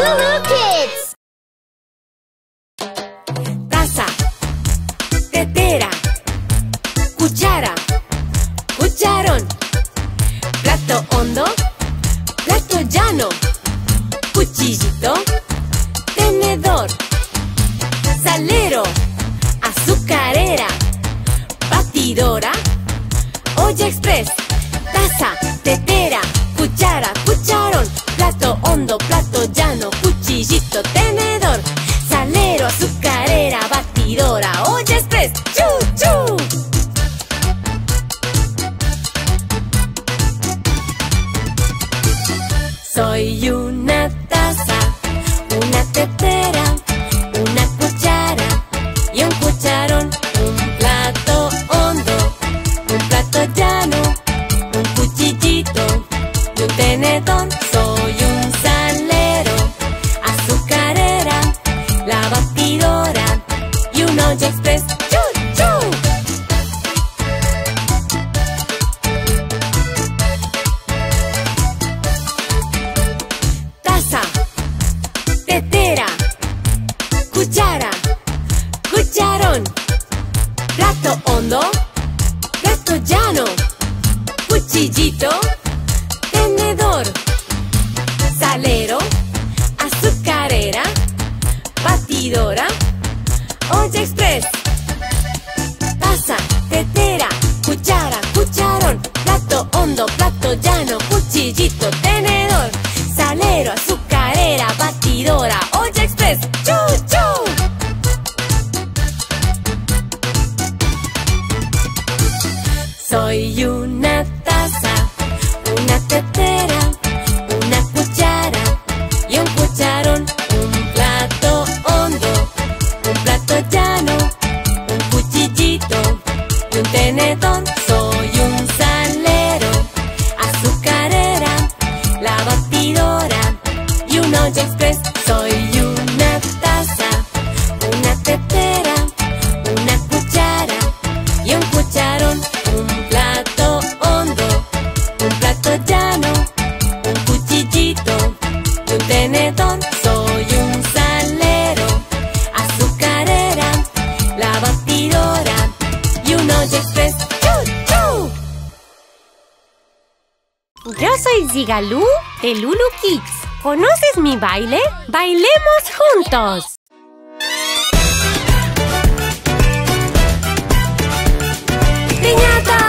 Lulu Kids. Taza, tetera, cuchara, cucharón, plato hondo, plato llano, cuchillito, tenedor, salero, azucarera, batidora, olla express, taza, tetera, cuchara, cucharón, plato hondo, plato llano, cuchillito, tenedor, salero, azucarera, batidora, olla express. ¡Chu, chu! Soy una taza, una tetera, una cuchara y un cucharón, un plato hondo, un plato llano, un cuchillito y un tenedor. Soy un salero, azucarera, la batidora y un olla express. ¡Chu, chu! Taza, tetera, cuchara, cucharón, plato hondo, plato llano, cuchillito, tenedor, salero, azucarera, batidora, olla express. Taza, tetera, cuchara, cucharón, plato hondo, plato llano, cuchillito, tenedor, salero, azucarera, batidora, olla express. ¡Chu, chu! Soy una taza, una tetera, una cuchara y un cucharón, un plato hondo, un plato llano, un cuchillito y un tenedor. Soy un salero, azucarera, la batidora y un olla express. Soy una taza, una tetera, una cuchara y un cucharón, un plato hondo, un plato llano, un cuchillito y un tenedor. Soy un salero, azucarera, la batidora y un olla express. ¡Chu, chu! Yo soy Zigalú de Lulu Kids. ¿Conoces mi baile? ¡Bailemos juntos! ¡Piñata!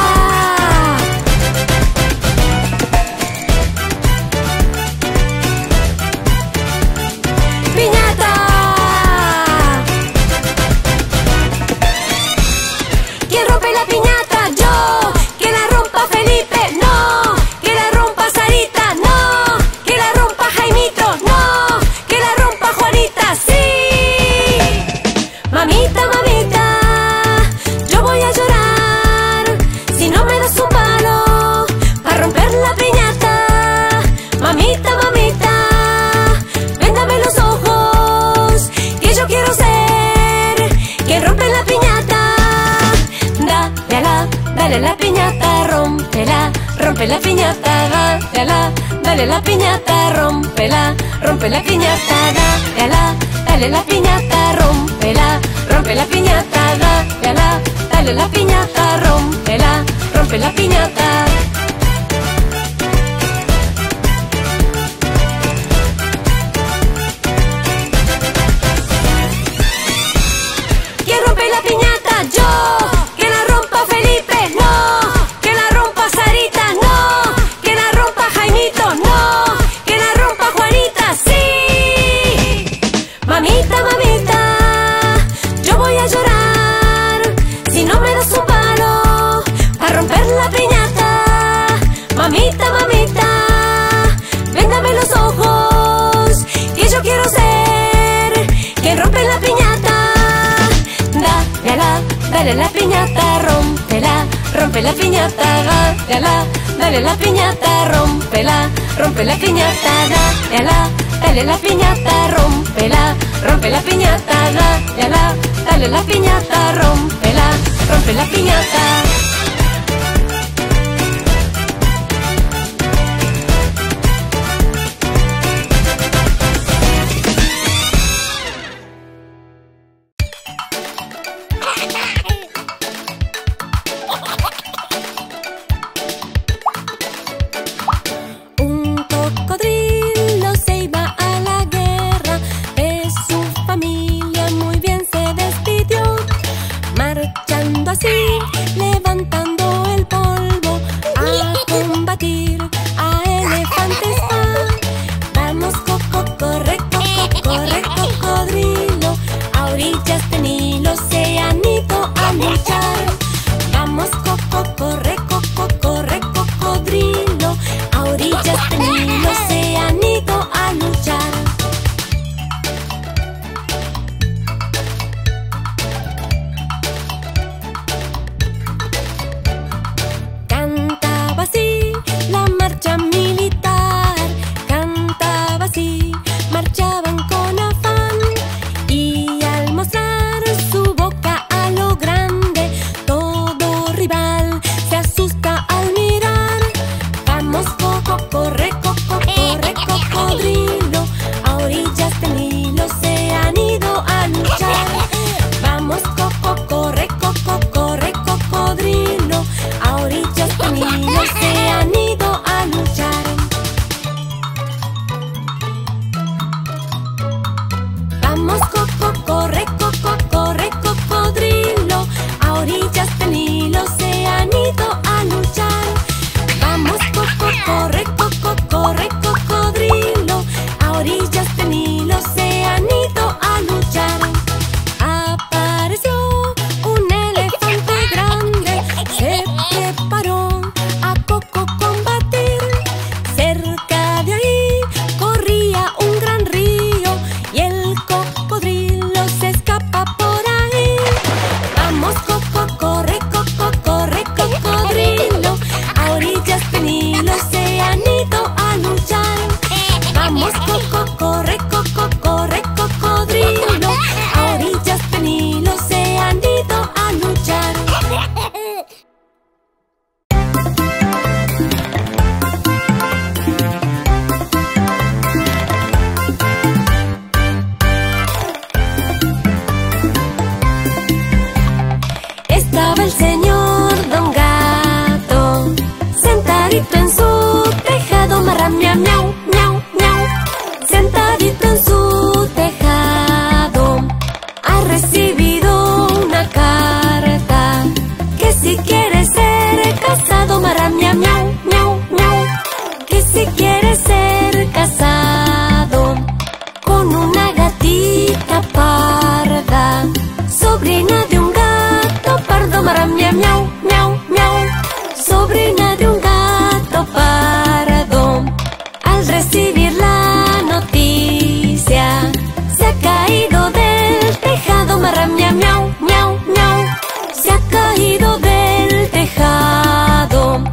¡Piñata! ¿Quién rompe la piñata? ¡Yo! ¡Que la rompa Felipe! ¡No! ¡Que la rompa Sarita! ¡No! ¡Que la rompa Jaimito! ¡No! ¡Que la rompa Juanita! ¡Sí! Mamita, mamita, yo voy a llorar si no me das un palo para romper la piñata. Mamita, mamita, véndame los ojos, que yo quiero ser quien rompe la piñata. Dale a la piñata, rómpela, rompe la piñata. Dale a la piñata, rómpela, rompe la piñata. Dale a la piñata, rómpela, rompe la piñata. Dale a la piñata, rómpela, rompe la piñata. ¿Quién rompe la piñata? ¡Yo! ¡Que la rompa Felipe! ¡No! ¡Que la rompa Sarita! ¡No! ¡Que la rompa Jaimito! ¡No! ¡Que la rompa Juanita! ¡Sí! Mamita, mamita, yo voy a llorar si no me das un palo para romper la piñata. Mamita, mamita, véndame los ojos, que yo quiero ser quien rompe la piñata. Dale a la piñata, rómpela, rompe la piñata. Dale a la piñata, rómpela, rompe la piñata. Dale a la piñata, rómpela, rompe la piñata. Dale a la piñata, rómpela, rompe la piñata. maramia, miau, miau, miau. Se ha caído del tejado.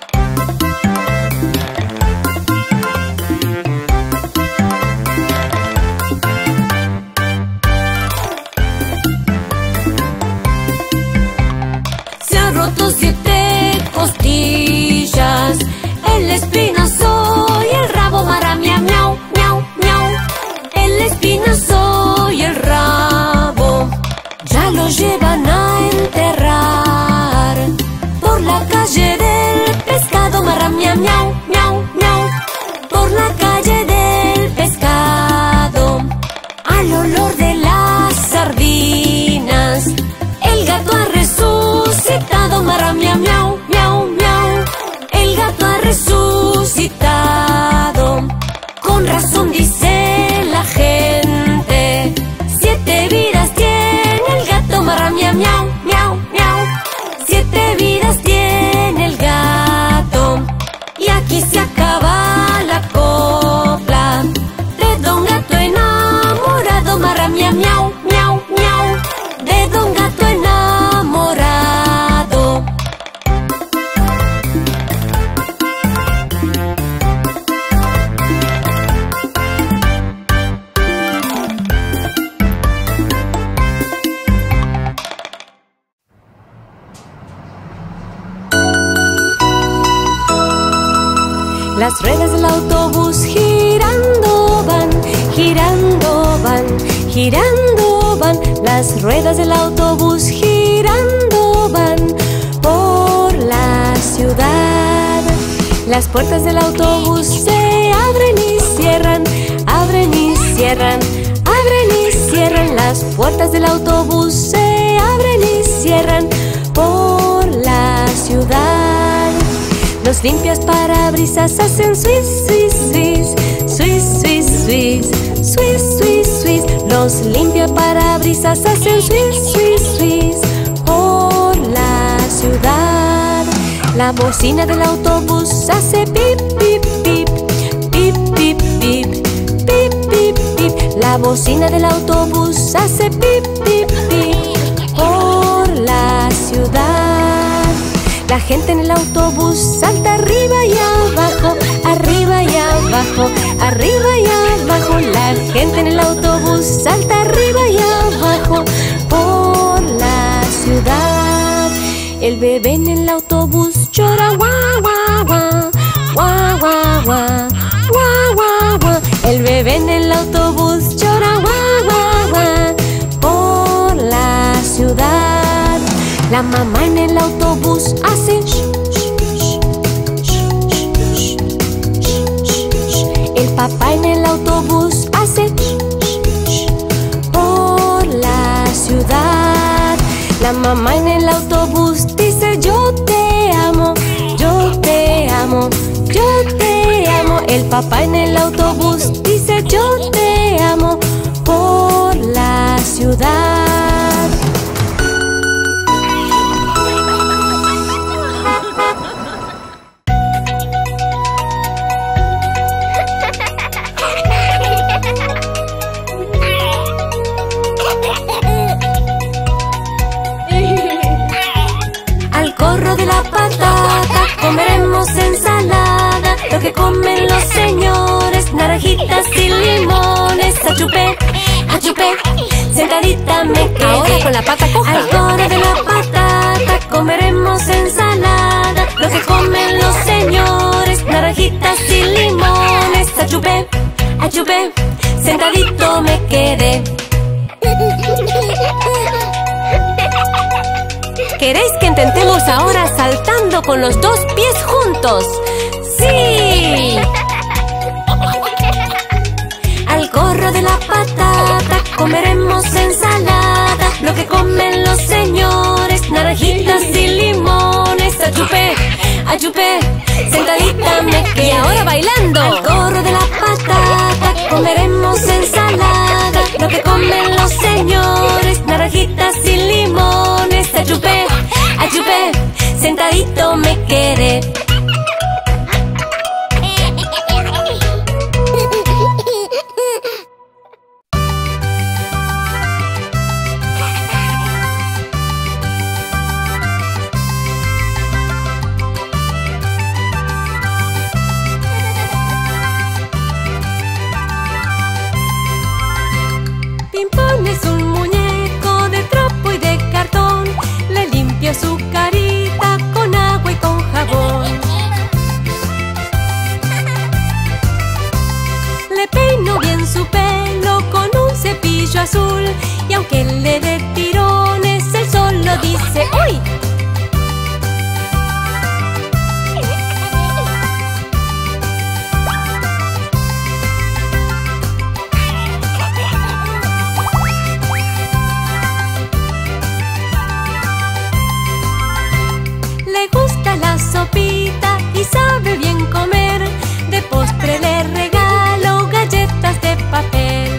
Se ha roto 7 costillas, el espinazo y el rabo, maramia, miau, miau, miau. El espinazo y el rabo ya lo llevan a enterrar por la calle del pescado, maramia, miau, miau, miau. Por la calle del pescado, al olor de las sardinas, el gato ha resucitado, maramia, miau, miau, miau. El gato ha resucitado. Con razón dice la gente, 7 vidas tiene el gato, maramia, miau, miau, miau. 7 vidas tiene el gato. Y aquí se acaba la copla de Don Gato enamorado, maramia, miau, miau, miau. De Don Gato enamorado. Las ruedas del autobús girando van, girando van, girando van. Las ruedas del autobús girando van por la ciudad. Las puertas del autobús se abren y cierran, abren y cierran, abren y cierran. Las puertas del autobús se abren y cierran por la ciudad. Los limpias parabrisas hacen swish, swish, swish, swish, swish, swish, swish, swish, swish. Los limpias parabrisas hacen swish, swish, swish por la ciudad. La bocina del autobús hace pip, pip, pip, pip, pip, pip, pip, pip, pip. La bocina del autobús hace pip, pip, pip por la ciudad. La gente en el autobús salta arriba y abajo, arriba y abajo, arriba y abajo. La gente en el autobús salta arriba y abajo por la ciudad. El bebé en el autobús llora, guau, guau, guau, guau, guau, guau, guau, guau, guau. El bebé en el autobús llora, guau, guau, guau, por la ciudad. La mamá en el autobús hace shh, shh, shh, shh, shh, shh, shh. El papá en el autobús hace shh, shh, shh, por la ciudad. La mamá en el autobús dice yo te amo, yo te amo, yo te amo. El papá en el autobús dice yo te amo por la ciudad. Comeremos ensalada, lo que comen los señores, naranjitas y limones. Achupé, achupé, sentadita me quedé. Ahora con la pata coja. Al coro de la patata comeremos ensalada, lo que comen los señores, naranjitas y limones. Achupé, achupé, sentadito me quedé. ¿Queréis que intentemos ahora saltando con los 2 pies juntos? ¡Sí! Al corro de la patata comeremos ensalada, lo que comen los señores, naranjitas y limones. Achupé, achupé, sentadita me quedé. Y ahora bailando. Al corro de la patata comeremos ensalada, lo que comen los señores, naranjitas y limones. Achupé, achupé, sentadito me quedé. azul. Y aunque le dé tirones, él solo dice ¡uy! Le gusta la sopita y sabe bien comer. De postre le regalo galletas de papel.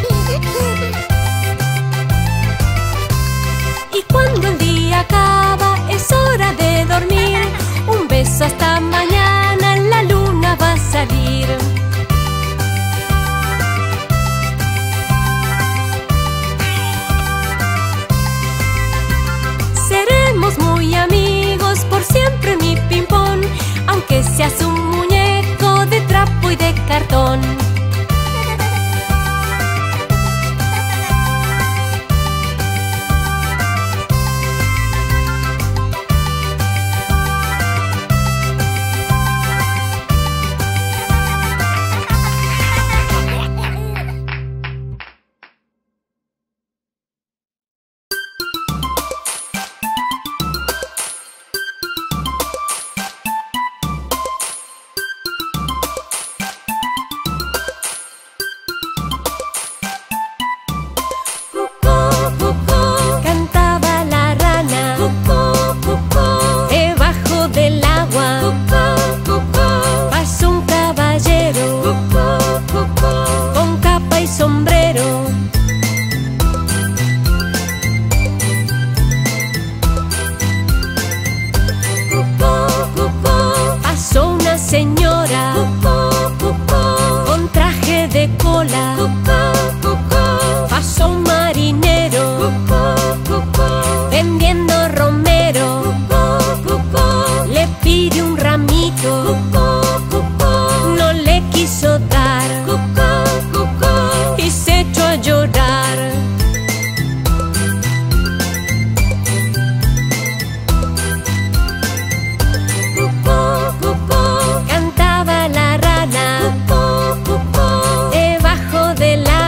Y cuando el día acaba es hora de dormir. Un beso hasta mañana, la luna va a salir. Seremos muy amigos por siempre, mi Pimpón, aunque seas un muñeco de trapo y de cartón. Debajo del agua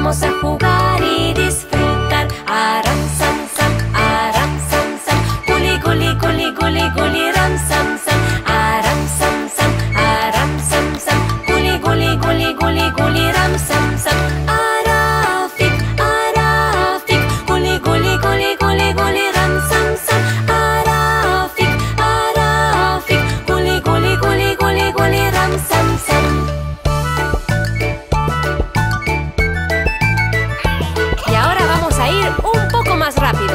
Vamos a jugar y disfrutar. Aram, sam, sam, aram, sam, sam. Guli, guli, guli, guli, guli, ram, sam, sam. Aram, sam, sam, aram, sam, sam. Guli, guli, guli, guli, guli, ram, sam, sam. Arafik, arafik. Guli, guli, guli, guli, guli, ram, sam, sam. Arafik, arafik. Guli, guli, guli, guli, guli, ram, sam, sam. Y ahora vamos a ir un poco más rápido.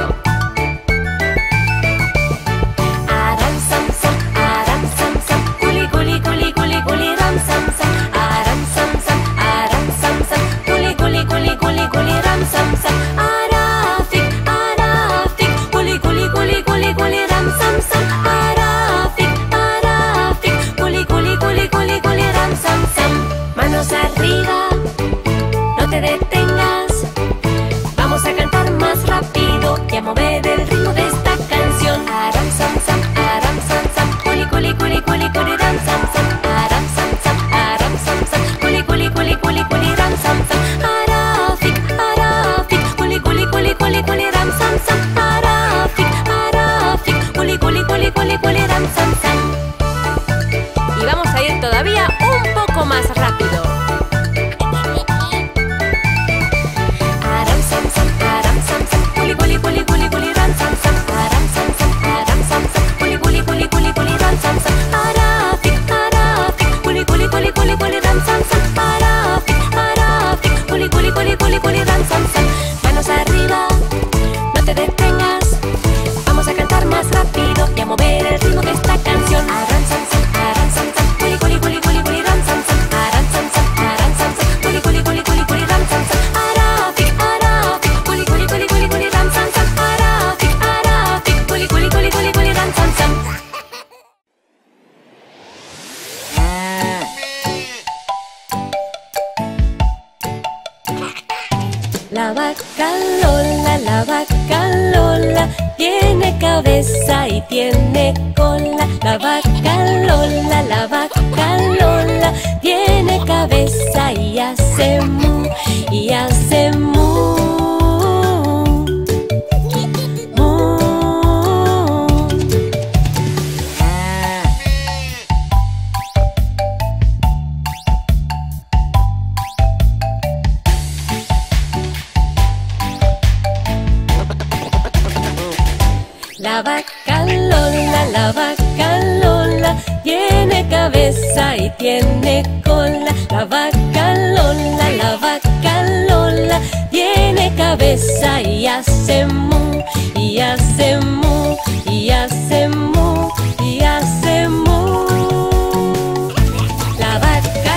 Aram, sam, sam, aram, sam, sam. Guli, guli, guli, guli, guli, ram, sam, sam. Aram, sam, sam, aram, sam, sam. Guli, guli, guli, guli, guli, ram, sam, sam. Arafik, arafik. Guli, guli, guli, guli, guli, ram, sam, sam. Arafik, arafik. Guli, guli, guli, guli, guli, ram, sam, sam. Manos arriba, no te detengas. Vamos a cantar más rápido y a mover el ritmo de esta canción. Aram, sam, sam, aram, sam, sam. Guli, guli, guli, guli, guli, ram, sam, sam. Aram, sam, sam, aram, sam, sam. Guli, guli, guli, guli, guli, ram, sam, sam. Arafik, arafik. Guli, guli, guli, guli, guli, ram, sam, sam. Arafik, arafik. Guli, guli, guli, guli, guli, ram, sam, sam. Y vamos a ir todavía un poco más rápido. Aram, sam, sam, aram, sam, sam. Guli, guli, guli, guli, guli, ram, sam, sam. Aram, sam, sam, aram, sam, sam. Guli, guli, guli, guli, guli, ram, sam, sam. Arafik, arafik. Guli, guli, guli, guli, guli, ram, sam, sam. Arafik, arafik. Guli, guli, guli, guli, guli, ram, sam, sam. Manos arriba, no te detengas. Vamos a cantar más rápido y a mover el ritmo de esta canción. Aram, sam, sam, aram, sam, sam. Guli, guli, guli, guli, guli, ram, sam, sam. Aram, sam, sam, aram, sam, sam. Guli, guli, guli, guli, guli, ram, sam, sam. Arafik, arafik. Guli, guli, guli, guli, guli, ram, sam, sam. Arafik, arafik. Guli, guli, guli, guli, guli, ram, sam, sam. La vaca Lola, tiene cabeza y tiene cola. La vaca Lola, tiene cabeza y hace mu, y hace mu. Mu. La vaca Lola, tiene cabeza y tiene cola. La vaca Lola, tiene cabeza y hace mu, y hace mu, y hace mu, y hace mu. La vaca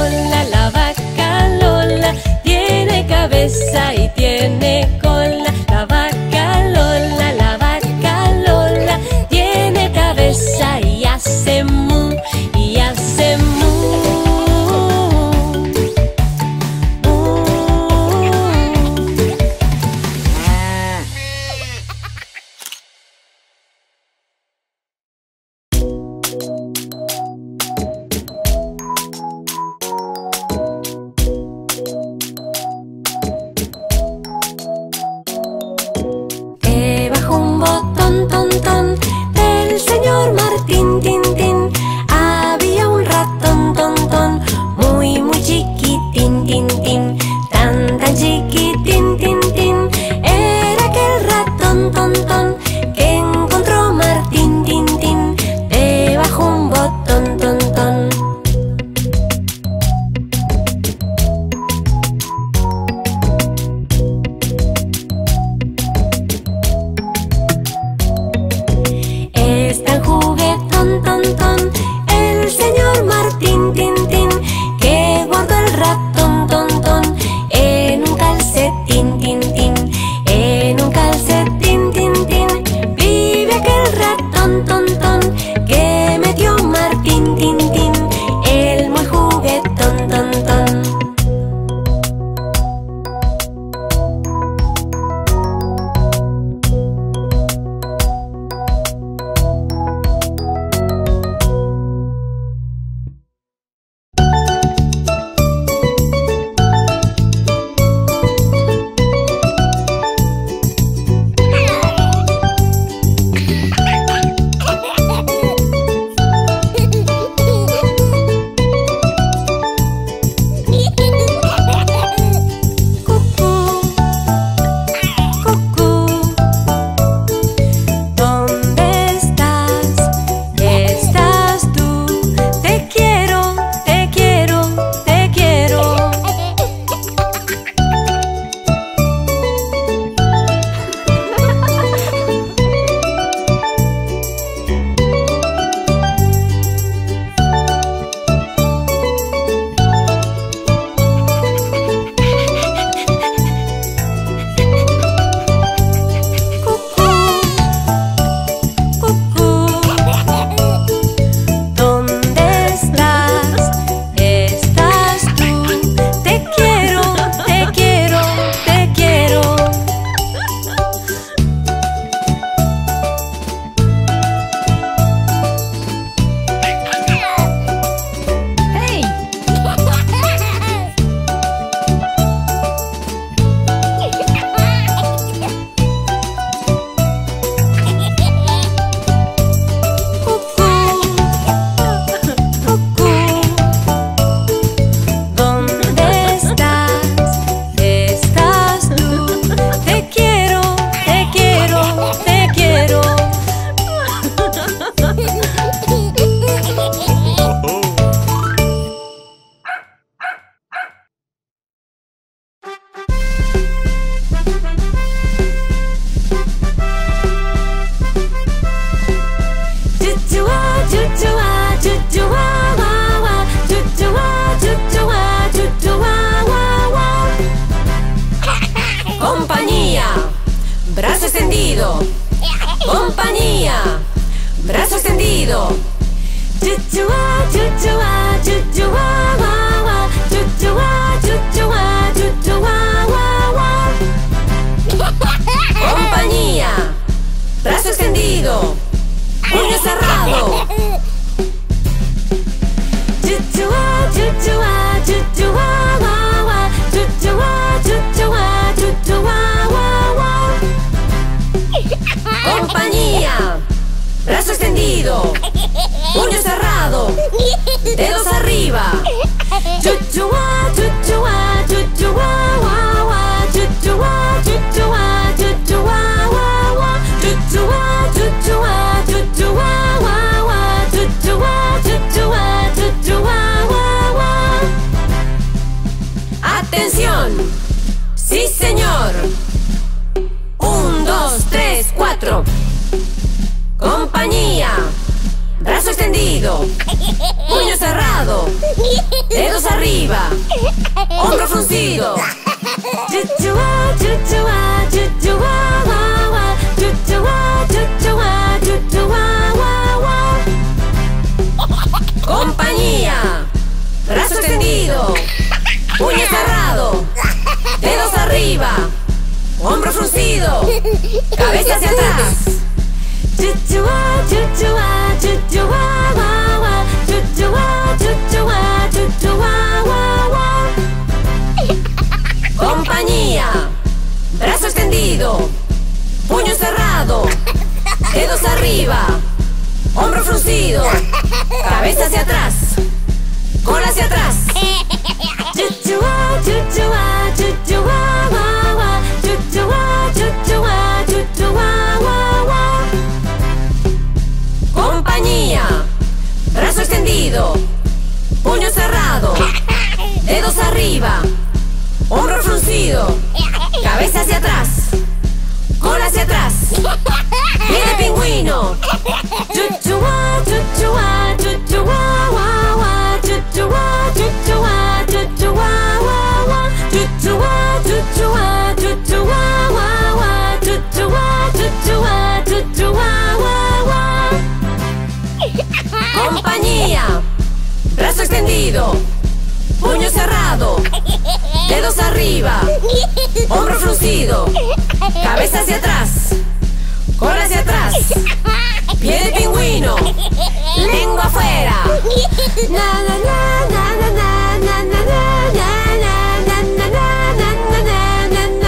Lola, tiene cabeza y tiene cola. La vaca Lola, tiene cabeza y hace mu, y hace mu. extendido. Chuchua, chuchua, chuchua, wa, wa. Chuchua, chuchua, chuchua, wa, wa. Compañía. Brazo extendido. Puño cerrado. Chuchua, chuchua, chuchua, wa, wa. Chuchua, chuchua, chuchua, wa, wa. Compañía. Brazo extendido. Puño cerrado. Dedos arriba. Chuchua, chuchua, chuchua, wa, wa. Chuchua, chuchua, chuchua, wa, wa. Chuchua, chuchua, chuchua, wa, wa. Chuchua, chuchua, chuchua, wa, wa. Atención. Sí, señor. 1, 2, 3, 4. Compañía. Brazo extendido. Puño cerrado. Dedos arriba. Hombro fruncido. Chuchua, chuchua, chuchua, wa, wa. Chuchua, chuchua, chuchua, wa, wa. Compañía. Brazo extendido. Puño cerrado. Dedos arriba. Hombro fruncido. Cabeza hacia atrás. Chuchua, chuchua, chuchua, wa, wa. Chuchua, chuchua, chuchua, wa, wa. Compañía. Brazo extendido. Puño cerrado. Dedos arriba. Hombro fruncido. Cabeza hacia atrás. Cola hacia atrás. Chuchua, chuchua, chuchua, wa, wa. Chuchua, chuchua, chuchua, wa, wa. Compañía. Brazo extendido. Puño cerrado. Dedos arriba. Hombro fruncido. Cabeza hacia atrás. Cola hacia atrás. Pie de pingüino. Chuchua, chuchua, chuchua, wa, wa. Chuchua, chuchua, chuchua, wa, wa. Chuchua, chuchua, chuchua, wa, wa. Chuchua, chuchua, chuchua, wa, wa. Compañía. Brazo extendido. Puño cerrado. Dedos arriba. Hombro fruncido. Cabeza hacia atrás. Cola hacia atrás. Pie de pingüino. Lengua afuera. Na na na na na na na na na na na na na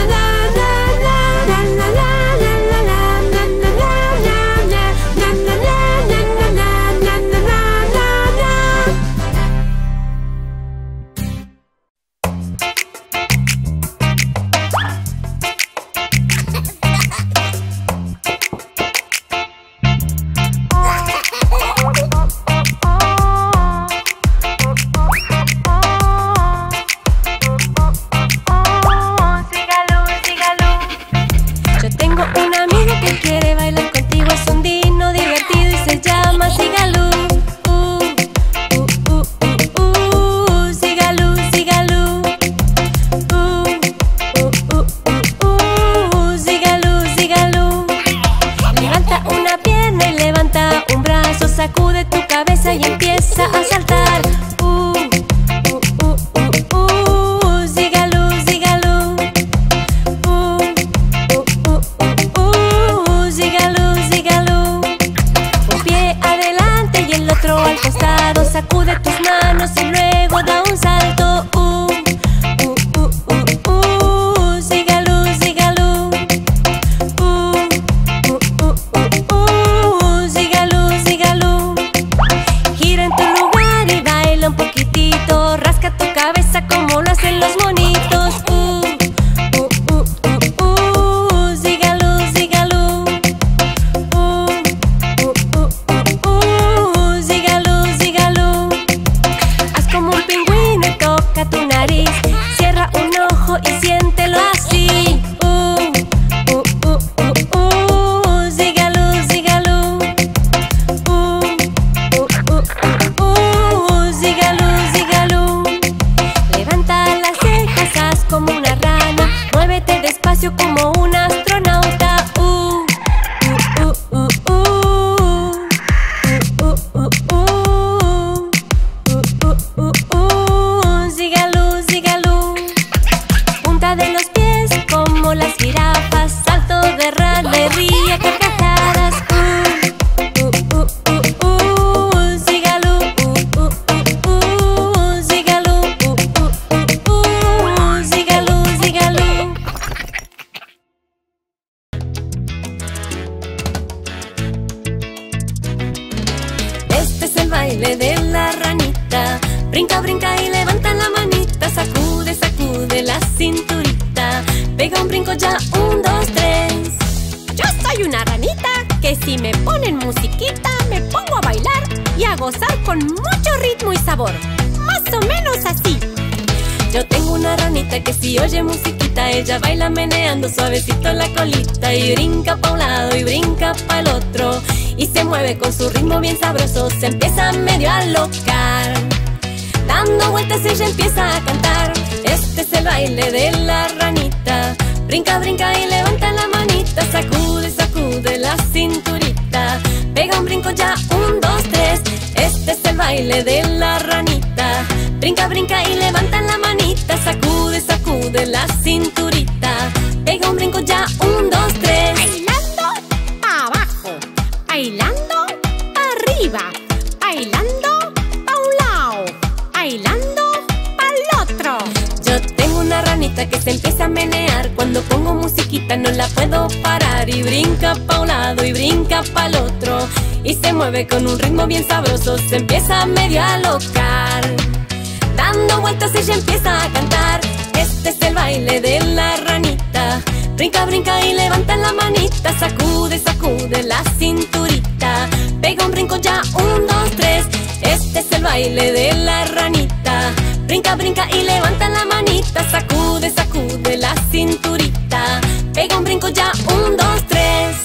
ya, 1, 2, 3. Yo soy una ranita que si me ponen musiquita me pongo a bailar y a gozar con mucho ritmo y sabor. Más o menos así. Yo tengo una ranita que si oye musiquita ella baila meneando suavecito la colita y brinca pa' un lado y brinca pa' el otro y se mueve con su ritmo bien sabroso, se empieza medio a alocar. Dando vueltas ella empieza a cantar. Este es el baile de la ranita. Brinca, brinca y levanta la manita. Sacude, sacude la cinturita. Pega un brinco ya, 1, 2, 3. Este es el baile de la ranita. Brinca, brinca y levanta la manita. Sacude, sacude la cinturita. Pega un brinco ya, 1, 2, 3. Bailando abajo, bailando arriba, bailando pa' un lado, bailando pa'l otro. Yo tengo una ranita que se empieza a menear. Cuando pongo musiquita no la puedo parar. Y brinca pa' un lado y brinca pa' el otro y se mueve con un ritmo bien sabroso, se empieza medio a alocar. Dando vueltas ella empieza a cantar. Este es el baile de la ranita. Brinca, brinca y levanta la manita. Sacude, sacude la cinturita. Pega un brinco ya, 1, 2, 3. Este es el baile de la ranita. Brinca, brinca y levanta la manita. Sacude, sacude la cinturita. Pega un brinco ya, 1, 2, 3.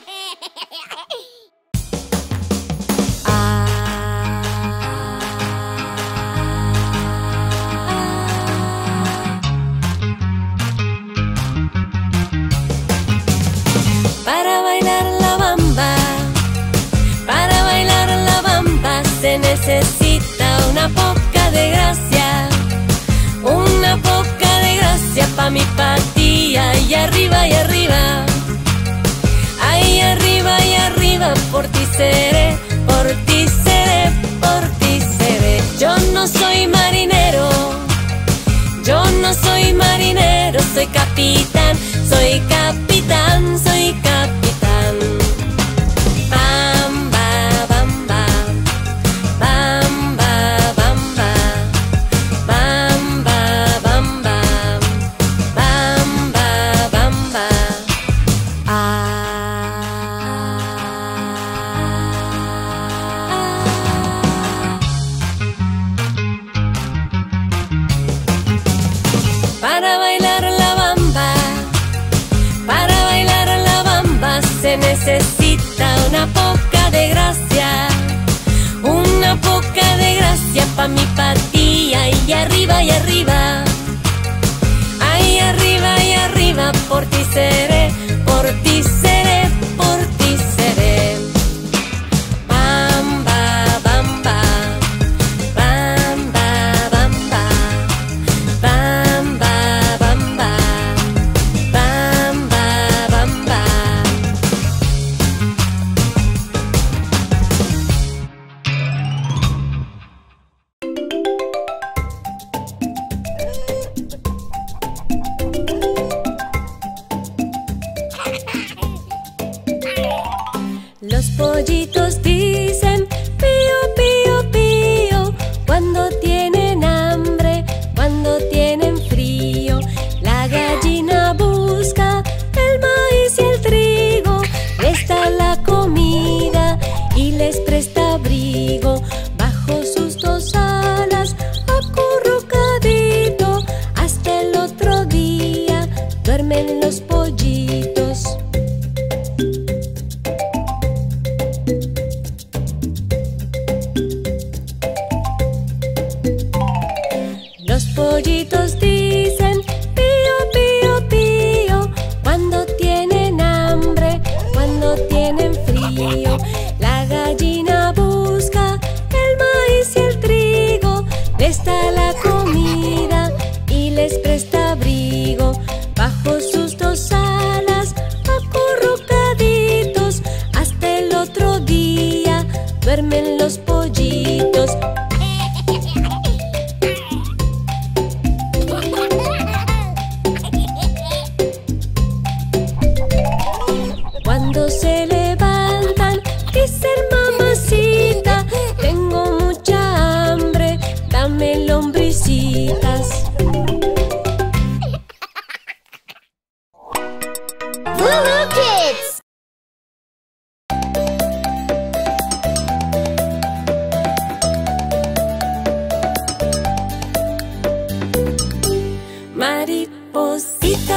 Para bailar la bamba, para bailar la bamba se necesita una poca de gracia. Una poca de gracia pa' mi patilla. Y arriba y arriba. Ahí arriba y arriba. Por ti seré, por ti seré, por ti seré. Yo no soy marinero. Yo no soy marinero. Soy capitán, soy capitán, soy capitán. Bamba, bamba, bamba, bamba, bamba, bamba, bamba, bamba. Para bailar la bamba, para bailar la bamba se necesita una poca de gracia. Una poca de gracia pa' mi patilla. Y arriba y arriba. Ahí arriba y arriba. Por ti seré, por ti seré, por ti seré. Bamba, bamba, bamba, bamba, bamba, bamba, bamba, bamba. Los pollitos dicen pío, pío, pío cuando tienen hambre, cuando tienen frío. La gallina busca el maíz y el trigo, les da la comida y les presta abrigo. Bajo sus dos alas, acurrucadito, hasta el otro día duermen los pollitos. Los pollitos dicen pío, pío, pío cuando tienen hambre, cuando tienen frío. La gallina busca el maíz y el trigo, les da la comida y les presta abrigo. Bajo sus dos alas, acurrucaditos, hasta el otro día duermen los pollitos.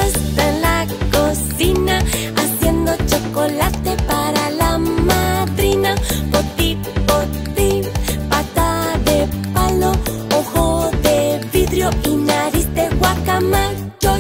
está en la cocina haciendo chocolate para la madrina. Poti, poti, pata de palo, ojo de vidrio y nariz de guacamayo.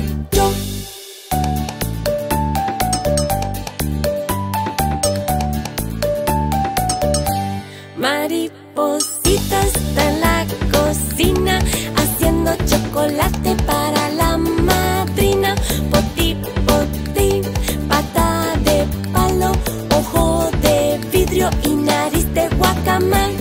Mariposita está en la cocina haciendo chocolate para la madrina. Poti, poti, pata de palo, ojo de vidrio y nariz de guacamayo.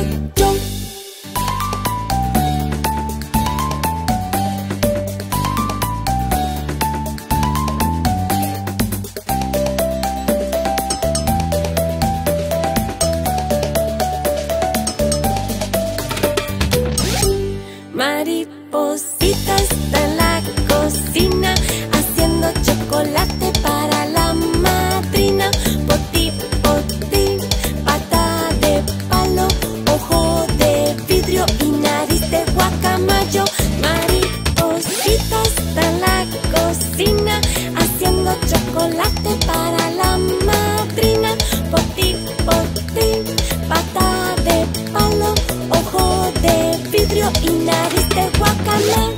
Mariposita está en la cocina haciendo chocolate para la madrina. Poti, poti, pata de palo, ojo de vidrio y nariz de guacamayo. Mariposita está en la cocina haciendo chocolate para la madrina. Poti, poti, pata de palo, ojo de vidrio y nariz de guacamayo.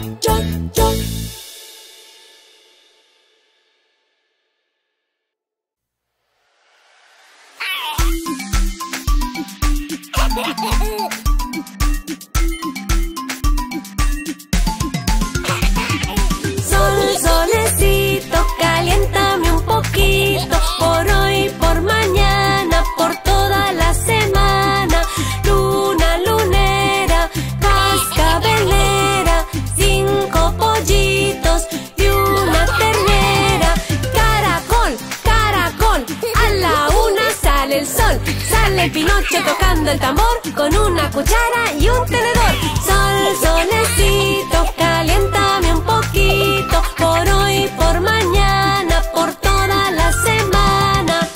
Sol, solecito, caliéntame un poquito, por hoy, por mañana, por toda la semana. Luna, lunera, cascabelera, 5 pollitos y una ternera. Caracol, caracol, a la 1 sale el sol. Sale Pinocho tocando el tambor con una cuchara y un tenedor. Sol, solecito, caliéntame un poquito, por hoy, por mañana, por toda la semana.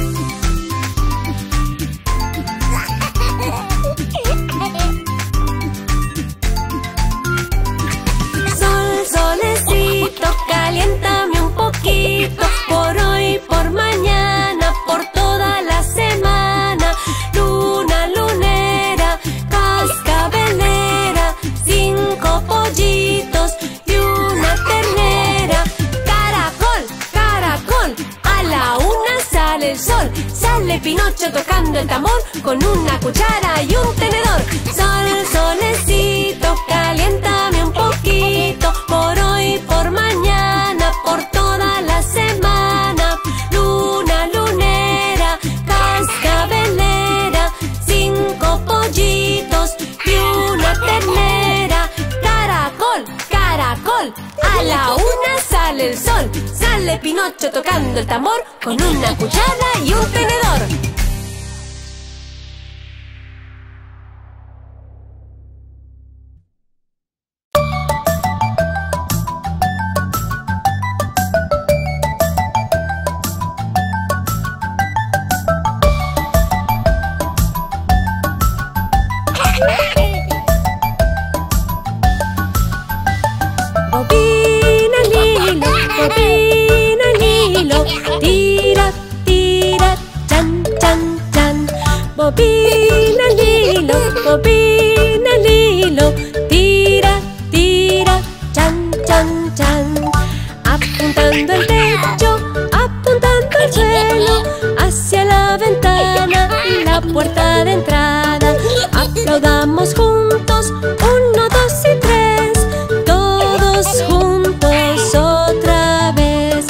Sol, solecito, caliéntame un poquito, por hoy, por mañana, por toda la semana. Luna, lunera, cascabelera, 5 pollitos y una ternera. Caracol, caracol, a la 1 sale el sol. Sale Pinocho tocando el tambor con una cuchara y un tenedor. Sol, solecito, caliéntame un poquito, por hoy, por mañana, por toda la semana. Luna, lunera, cascabelera, 5 pollitos y una ternera. Caracol, caracol, a la 1 sale el sol. Sale Pinocho tocando el tambor con una cuchara y un tenedor. Bobina Lilo, tira, tira, chan, chan, chan. Bobina Lilo, tira, tira, chan, chan, chan. Apuntando el techo, apuntando el suelo, hacia la ventana y la puerta de entrada. Aplaudamos juntos, 1, 2 y 3, todos juntos otra vez.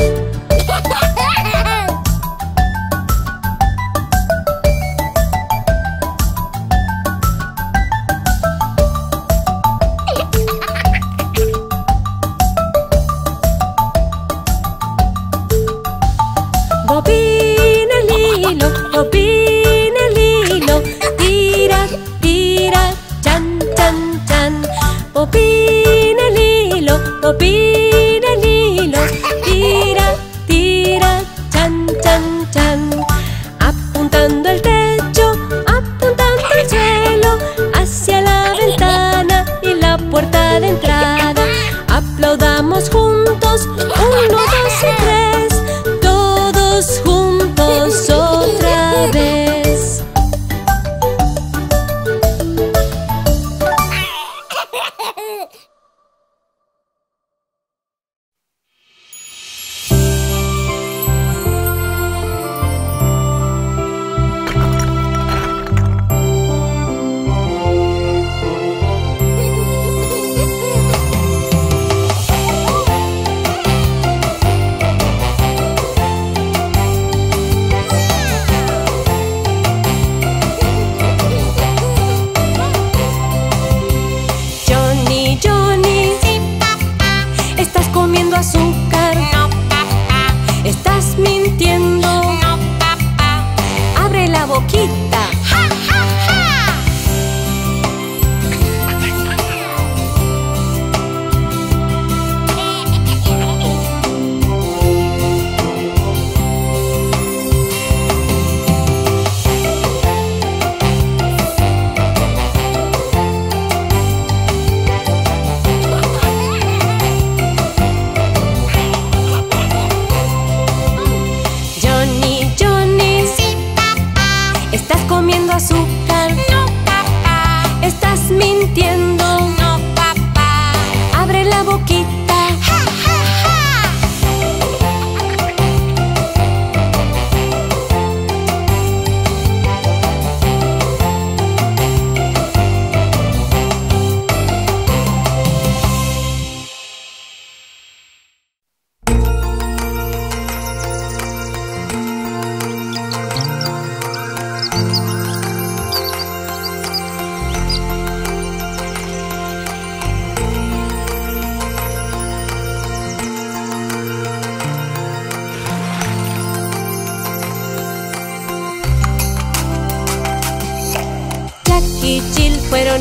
Bobina Lilo, tira, tira, chan, chan, chan. Bobina Lilo, tira, tira, chan, chan, chan. Apuntando el techo, apuntando el suelo, hacia la ventana y la puerta de entrada. Aplaudamos juntos, 1,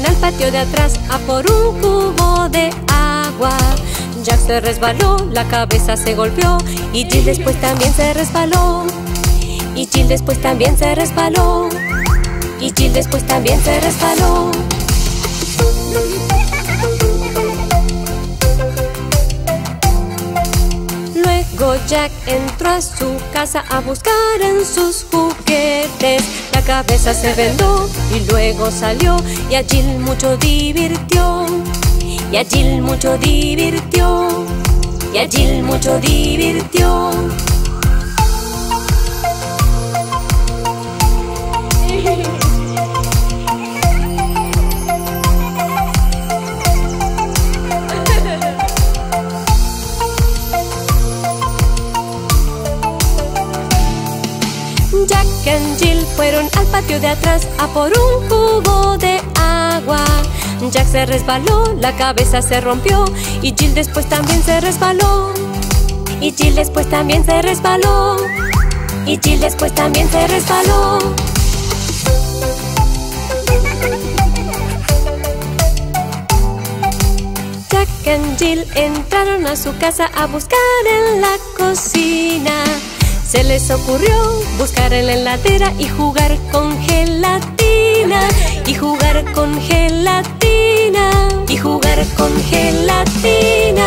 fueron al patio de atrás a por un cubo de agua. Jack se resbaló, la cabeza se golpeó y Jill después también se resbaló. Y Jill después también se resbaló. Y Jill después también se resbaló. Luego Jack entró a su casa a buscar en sus juguetes. La cabeza se vendó y luego salió y a Jill mucho divirtió. Y a Jill mucho divirtió. Y a Jill mucho divirtió. Jack y Jill fueron al patio de atrás a por un cubo de agua. Jack se resbaló, la cabeza se rompió y Jill después también se resbaló. Y Jill después también se resbaló. Y Jill después también se resbaló. Jack y Jill entraron a su casa a buscar en la cocina. Se les ocurrió buscar en la heladera y jugar con gelatina. Y jugar con gelatina. Y jugar con gelatina.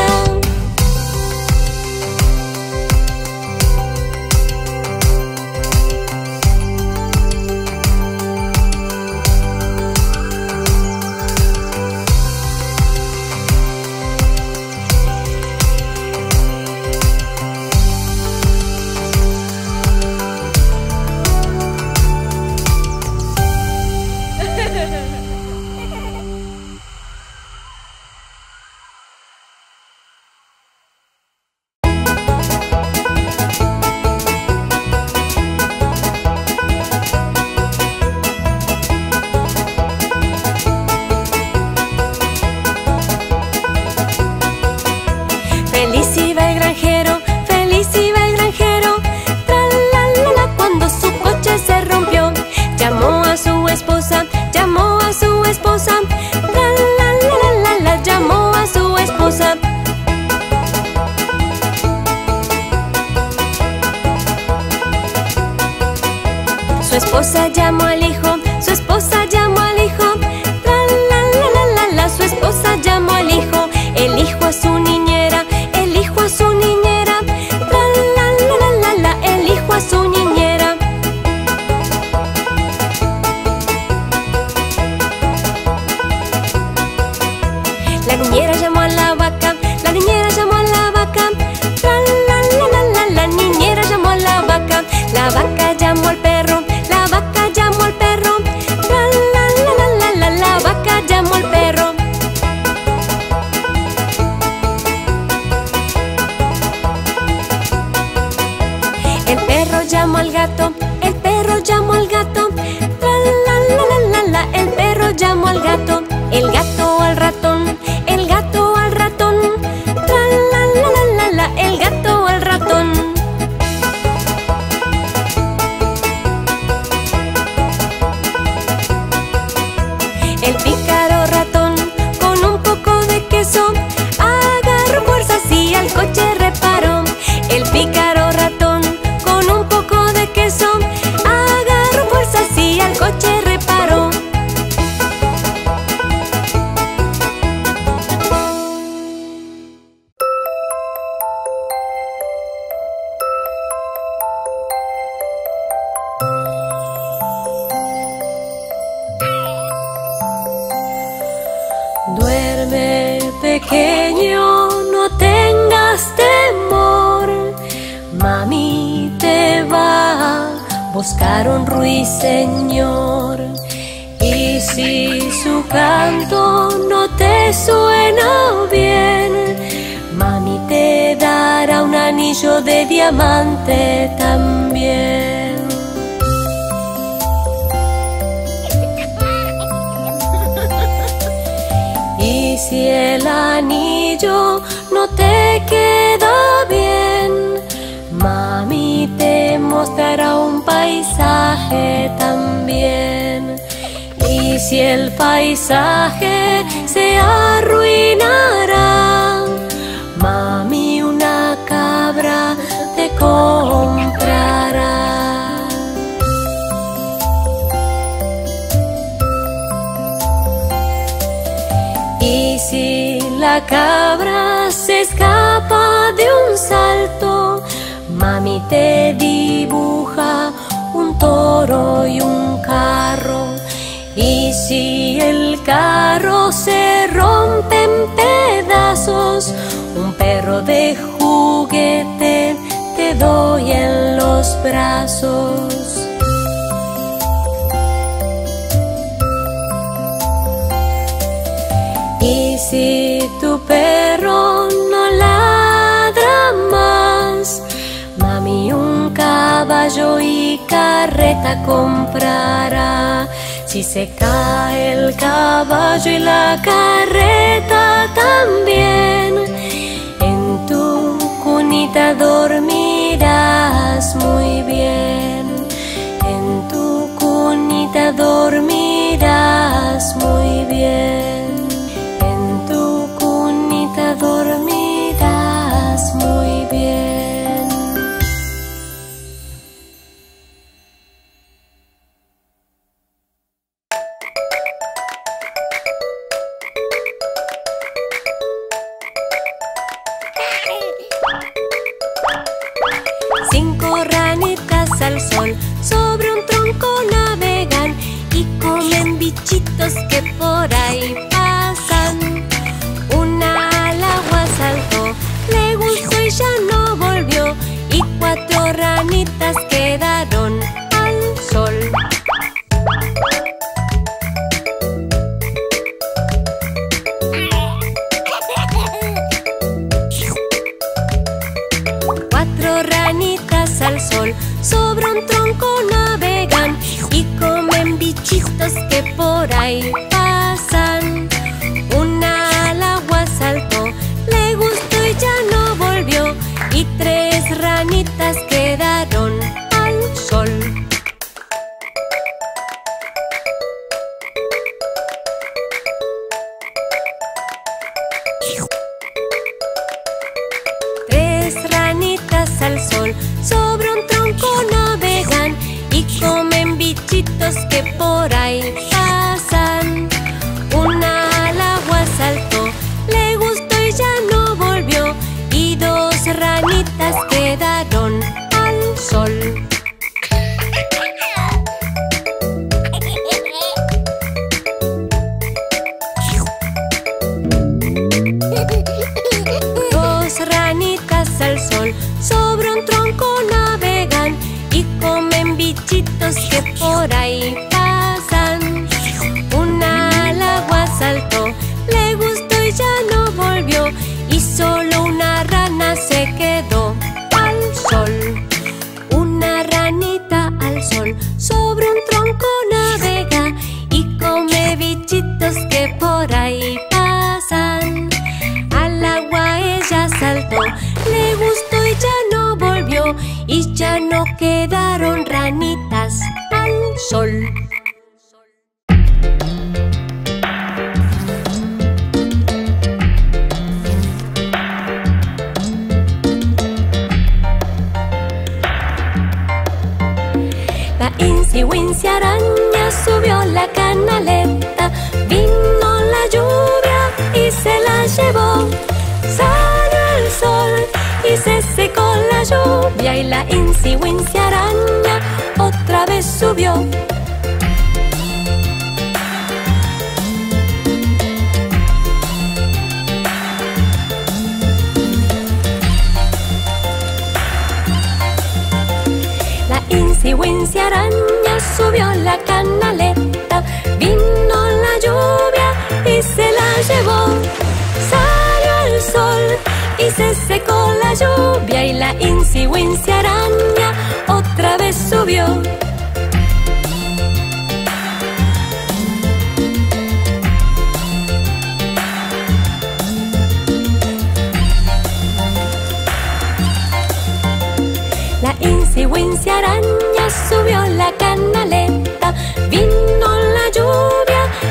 Su esposa llamó al hijo, su esposa llamó al hijo, tra la la la la la. Su esposa llamó al hijo, el hijo a su niñera, el hijo a su niñera, tra la la la la la. El hijo a su niñera. La niñera llamó a la vaca, la niñera llamó a la vaca, tra la la la la. La niñera llamó a la vaca llamó al perro. La vaca llamó al perro, tra la la la la la. La vaca llamó al perro. El perro llamó al gato, el perro llamó al gato, tra la la la la la. El perro llamó al gato, el gato al ratón, el gato al ratón, tra la la la la la. El gato al ratón. El pícaro ratón con un poco de queso agarró fuerzas y al coche reparó. El pícaro ratón con un poco de queso agarró fuerzas y al coche reparó. Duerme, pequeño, no tengas temor. Mami te va a buscar un ruiseñor. Y si su canto no te suena bien, mami te dará un anillo de diamante también. Y si el anillo no te queda bien, mami te mostrará un paisaje también. Y si el paisaje se arruinará, mami una cabra te comprará. Y si la cabra se escapa de un salto, mami te dibuja un toro y un carro. Y si el carro se rompe en pedazos, un perro de juguete te doy en los brazos. Y si tu perro no ladra más, mami un caballo y carreta comprará. Si se cae el caballo y la carreta también, en tu cunita dormirás muy bien. En tu cunita dormirás muy bien. En tu cunita dormirás muy bien. Al sol, sobre un tronco navegan y comen bichitos que por ahí pasan. Una al agua saltó, le gustó y ya no volvió, y 4 ranitas quedaron al sol. Al sol, sobre un tronco navegan y comen bichitos que por ahí pasan. Una al agua saltó, le gustó y ya no volvió, y 3 ranitas quedaron al sol. 3 ranitas al sol, sobre un tronco navegan y comen bichitos que por ahí pasan. Una al agua saltó, le gustó y ya no volvió, y 2 ranitas quedaron al sol. 2 ranitas al sol, sobre un tronco navegan y comen bichitos que por ahí pasan. Una al agua saltó, le gustó y ya no volvió, y solo una rana se quedó al sol. Una ranita al sol, sobre un tronco navega y come bichitos que por ahí pasan. Al agua ella saltó, le gustó y ya no volvió, y ya no quedaron ranitas al sol. La Incy Wincy araña subió la canaleta, vino la lluvia y se la llevó. Salió el sol y se secó la lluvia, y la Incy Wincy araña otra vez subió. La Incy Wincy araña subió la canaleta, vino la lluvia y se la llevó. Salió el sol y se secó la lluvia, y la Incy Wincy araña otra vez subió. La Incy Wincy araña subió la canaleta, vino la lluvia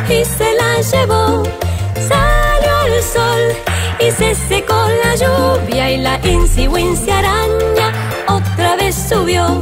llevó. Salió el sol y se secó la lluvia, y la Incy Wincy araña otra vez subió.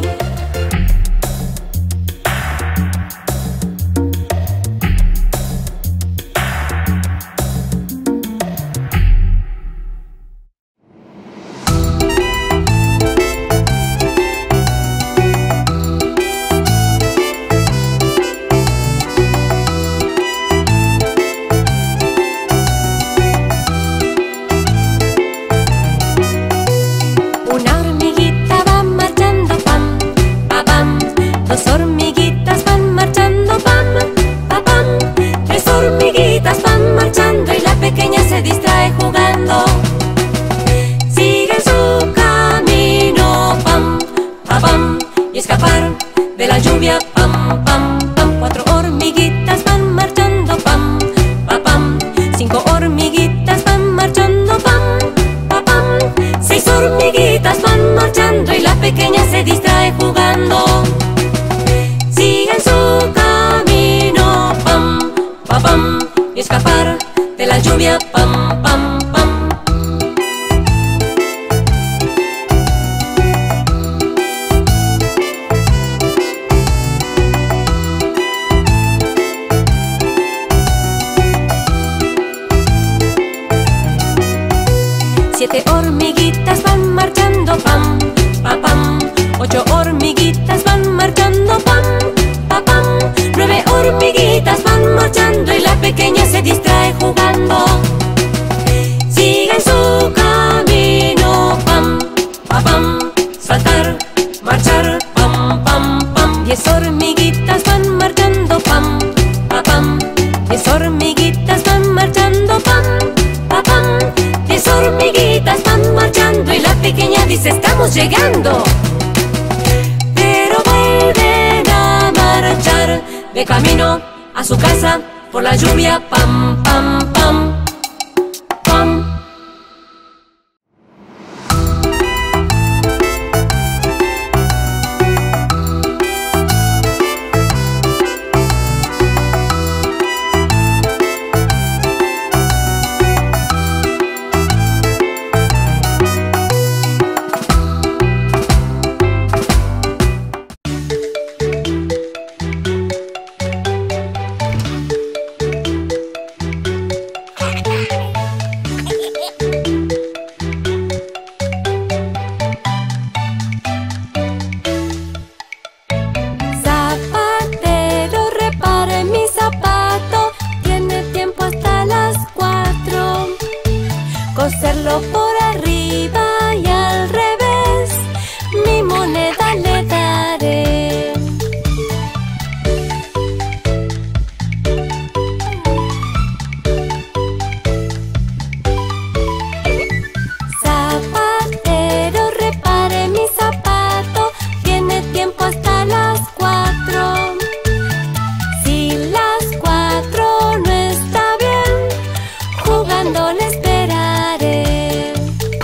Llegando, pero vuelven a marchar de camino a su casa por la lluvia. Pam, pam, pam, pam. Coserlo por arriba y al revés, mi moneda le daré. Zapatero, repare mi zapato, tiene tiempo hasta las 4. Si las 4 no está bien, jugando le esperaré.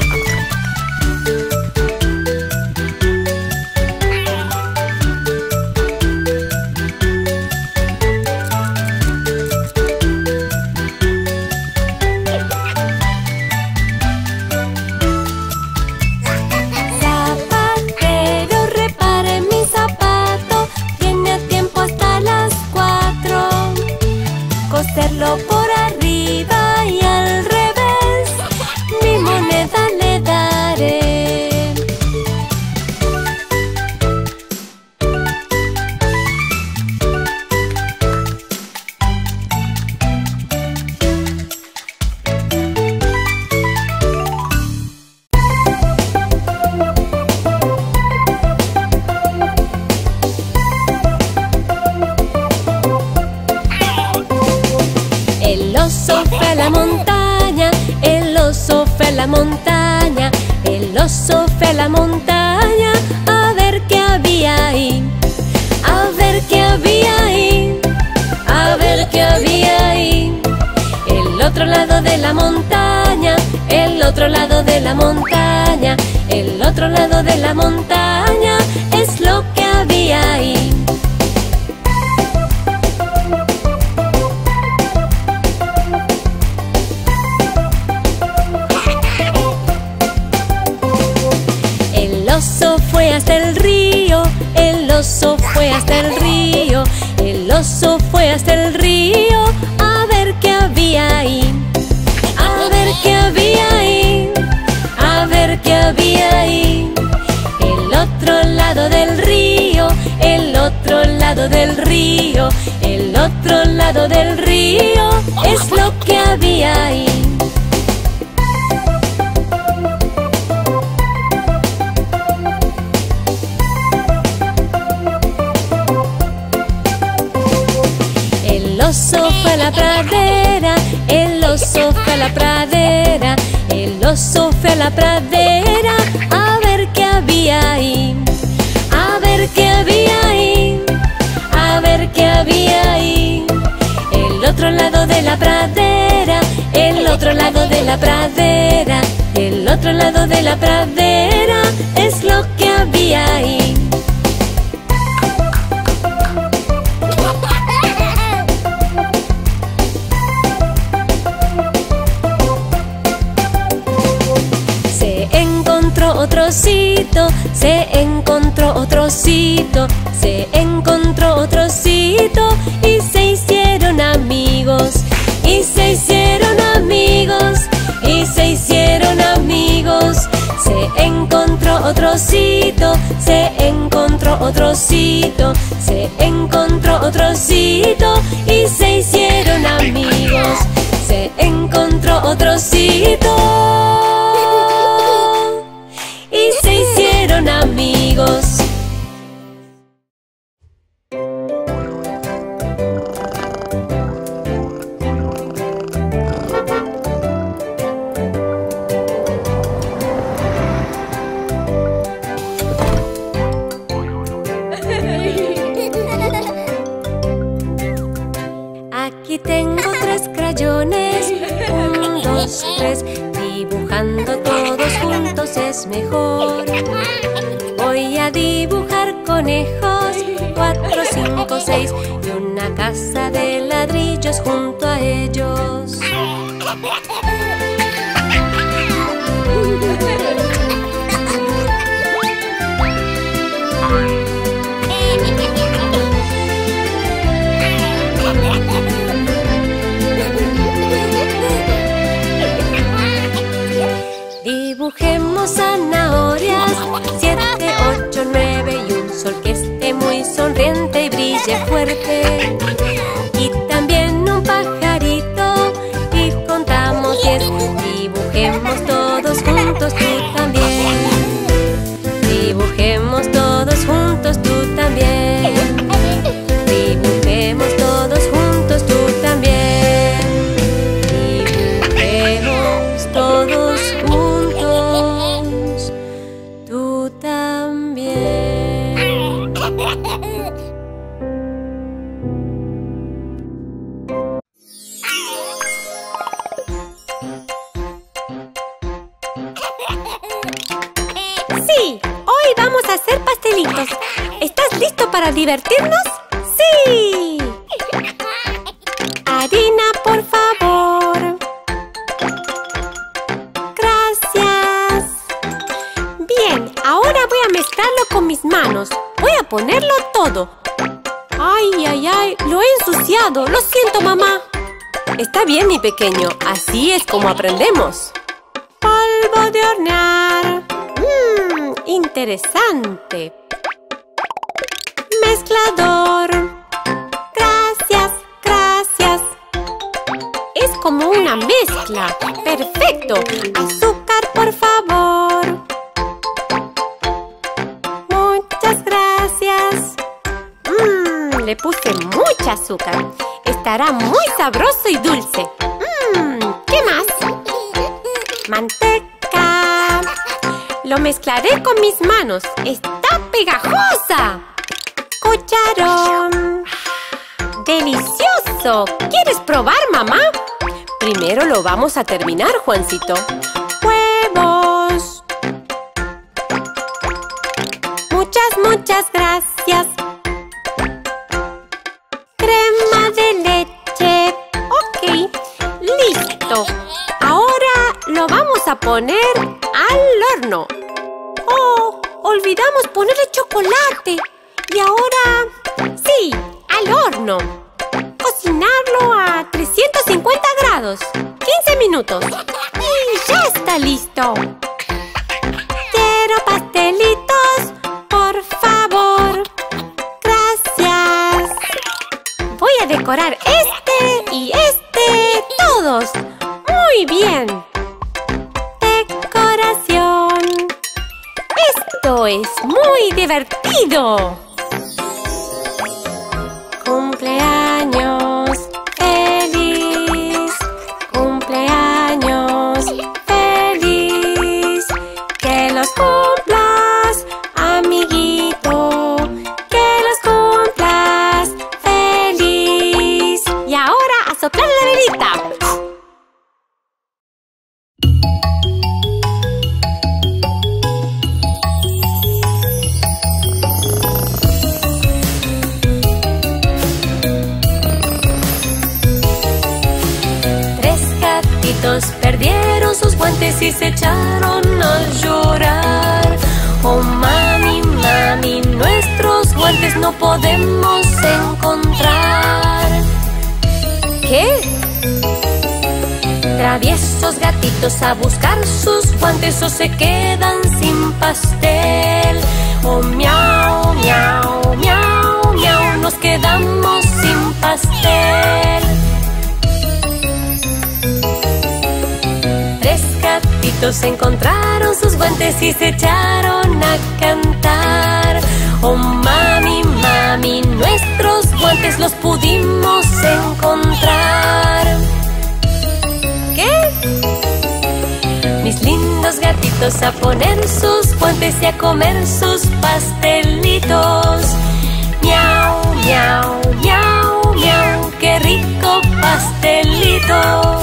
Zapatero, repare mi zapato, tiene tiempo hasta las 4. Coserlo por arriba y al revés, mi moneda le daré. El oso fue a la montaña, el oso fue a la montaña, el oso fue a la montaña a ver qué había ahí, a ver qué había ahí, a ver qué había ahí. El otro lado de la montaña, el otro lado de la montaña, el otro lado de la montaña es lo que había ahí. hasta el río, el oso fue hasta el río, el oso fue hasta el río, a ver qué había ahí, a ver qué había ahí, a ver qué había ahí. El otro lado del río, el otro lado del río, el otro lado del río, es lo que había ahí. El oso fue a la pradera, el oso fue a la pradera, el oso fue a la pradera, a ver qué había ahí, a ver qué había ahí, a ver qué había ahí. El otro lado de la pradera, el otro lado de la pradera, el otro lado de la pradera, es lo que había ahí. Otro osito, se encontró otro osito, se encontró otro osito y se hicieron amigos, y se hicieron amigos, y se hicieron amigos. Se encontró otro osito, se encontró otro osito, se encontró otro osito y se hicieron amigos. Se encontró otro osito y se hicieron amigos. Aquí tengo 3 crayones, 1, 2, 3. Dibujando todos juntos es mejor. Voy a dibujar conejos, 4, 5, 6 y una casa de ladrillos junto a ellos. Dibujemos zanahorias, 7, 8, 9 y un sol que esté muy sonriente y brille fuerte. Y también un pajarito y contamos 10. Dibujemos todos juntos, tú también. Dibujemos todos juntos, tú también. Dibujemos todos juntos, tú también. Dibujemos todos juntos, tú también. Sí, hoy vamos a hacer pastelitos. ¿Estás listo para divertirnos? ¡Sí! Harina, por favor. Gracias. Bien, ahora voy a mezclarlo con mis manos. Voy a ponerlo todo. ¡Ay, ay, ay! Lo he ensuciado. Lo siento, mamá. Está bien, mi pequeño. Así es como aprendemos. Polvo de hornear. Interesante. Mezclador. Gracias, gracias. Es como una mezcla. Perfecto. Azúcar, por favor. Muchas gracias. Le puse mucha azúcar. Estará muy sabroso y dulce. ¿Qué más? Manteca. Lo mezclaré con mis manos. ¡Está pegajosa! Cucharón. ¡Delicioso! ¿Quieres probar, mamá? Primero lo vamos a terminar, Juancito. ¡Huevos! Muchas gracias. Crema de leche. Ok, listo. Ahora lo vamos a poner al horno. olvidamos ponerle chocolate. Y ahora, sí, al horno. Cocinarlo a 350 grados. 15 minutos. Y ya está listo. Quiero pastelitos, por favor. Gracias. Voy a decorar este y este, todos. Muy bien. Decoración. Esto es muy divertido. Cumpleaños feliz. Cumpleaños feliz. Que los cumplas, amiguito. Que los cumplas feliz. Y ahora a soplar la velita. Perdieron sus guantes y se echaron a llorar. Oh, mami, mami, nuestros guantes no podemos encontrar. ¿Qué? Traviesos gatitos a buscar sus guantes o se quedan sin pastel. Oh, miau, miau, miau, miau, nos quedamos sin pastel. Encontraron sus guantes y se echaron a cantar. Oh, mami, mami, nuestros guantes los pudimos encontrar. ¿Qué? Mis lindos gatitos a poner sus guantes y a comer sus pastelitos. Miau, miau, miau, miau, qué rico pastelito.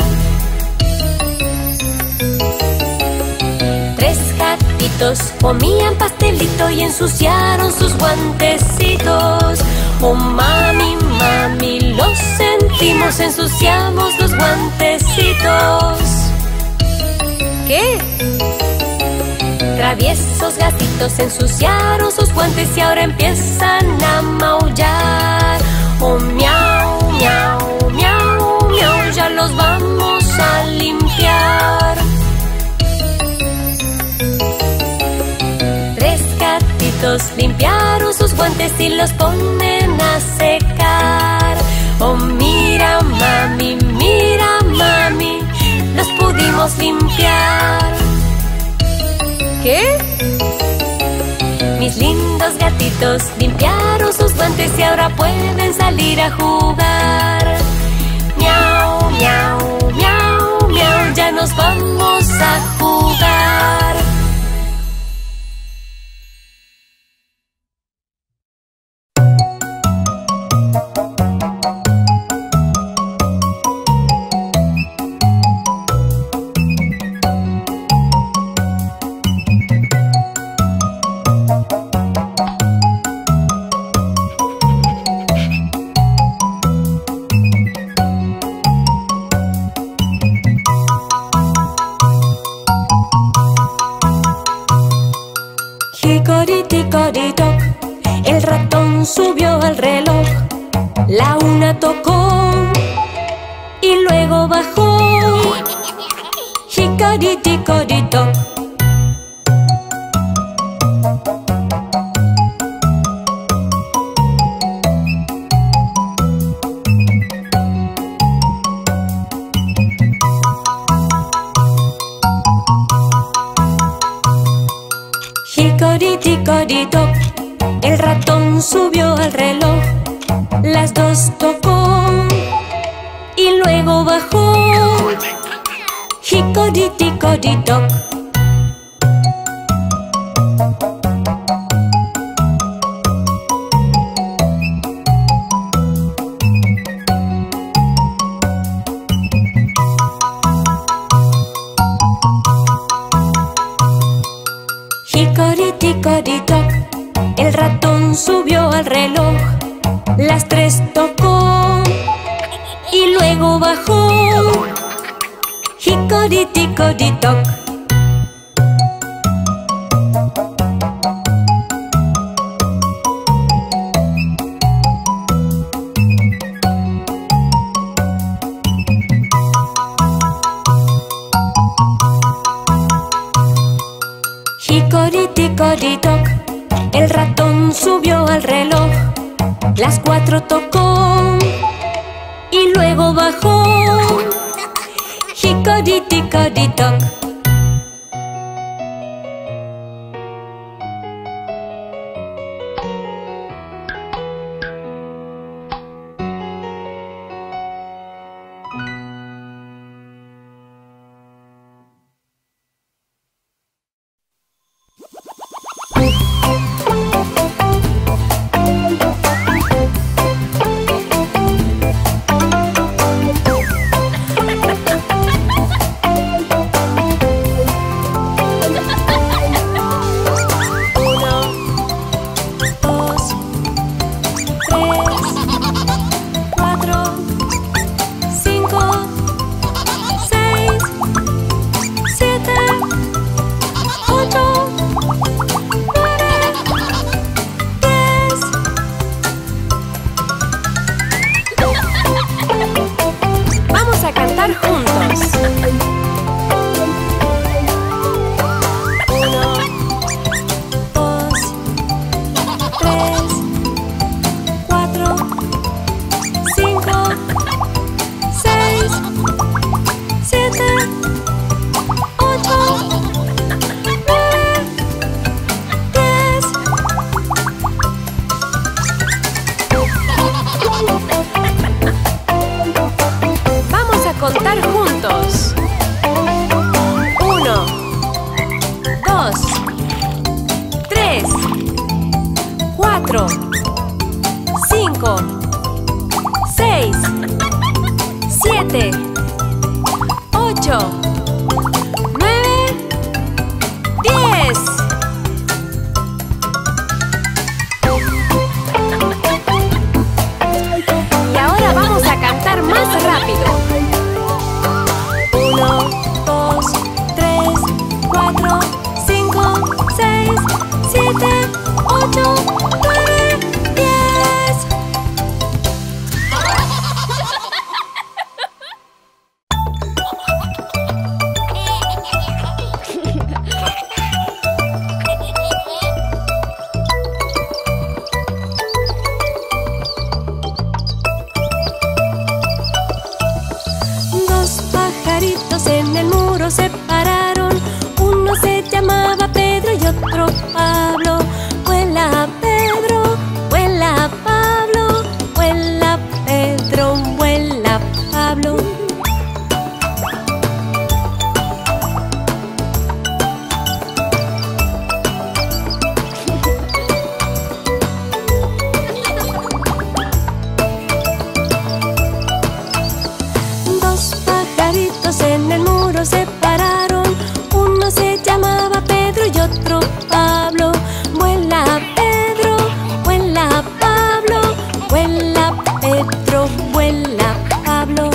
Comían pastelito y ensuciaron sus guantecitos. Oh, mami, mami, lo sentimos, ensuciamos los guantecitos. ¿Qué? Traviesos gatitos ensuciaron sus guantes y ahora empiezan a maullar. Oh, miau, miau, miau, miau, ya los vamos a limpiar. Limpiaron sus guantes y los ponen a secar. Oh, mira, mami, los pudimos limpiar. ¿Qué? Mis lindos gatitos limpiaron sus guantes y ahora pueden salir a jugar. Miau, miau, miau, miau, ya nos vamos a jugar. Hicoritoc, el ratón subió al reloj. La una tocó y luego bajó. Hicoritoc. Hicoritoc, el ratón subió al reloj. Las dos tocó y luego bajó. Hicoritoc. Hicoritoc, el ratón subió al reloj. Las tres tocó y luego bajó. Hicoritoc. Hickory-dickory-dock, el ratón subió al reloj. Las 4 tocó y luego bajó. Hickory-dickory-dock. Contar juntos. 1, 2, 3, 4, 5, 6, 7, 8, 9, 10. Y ahora vamos a cantar más rápido. 1, 2, 3, 4, 5, 6, 7, 8, 9, 10. Dos pajaritos en el muro se pararon. Uno se llamaba Pedro y otro Pablo. Vuela Pedro, vuela Pablo, vuela Pedro, vuela Pablo. Dos pajaritos en el muro se pararon. Uno se llamaba Pedro y otro Pablo. Vuela Pedro, vuela Pablo, vuela Pedro, vuela Pablo.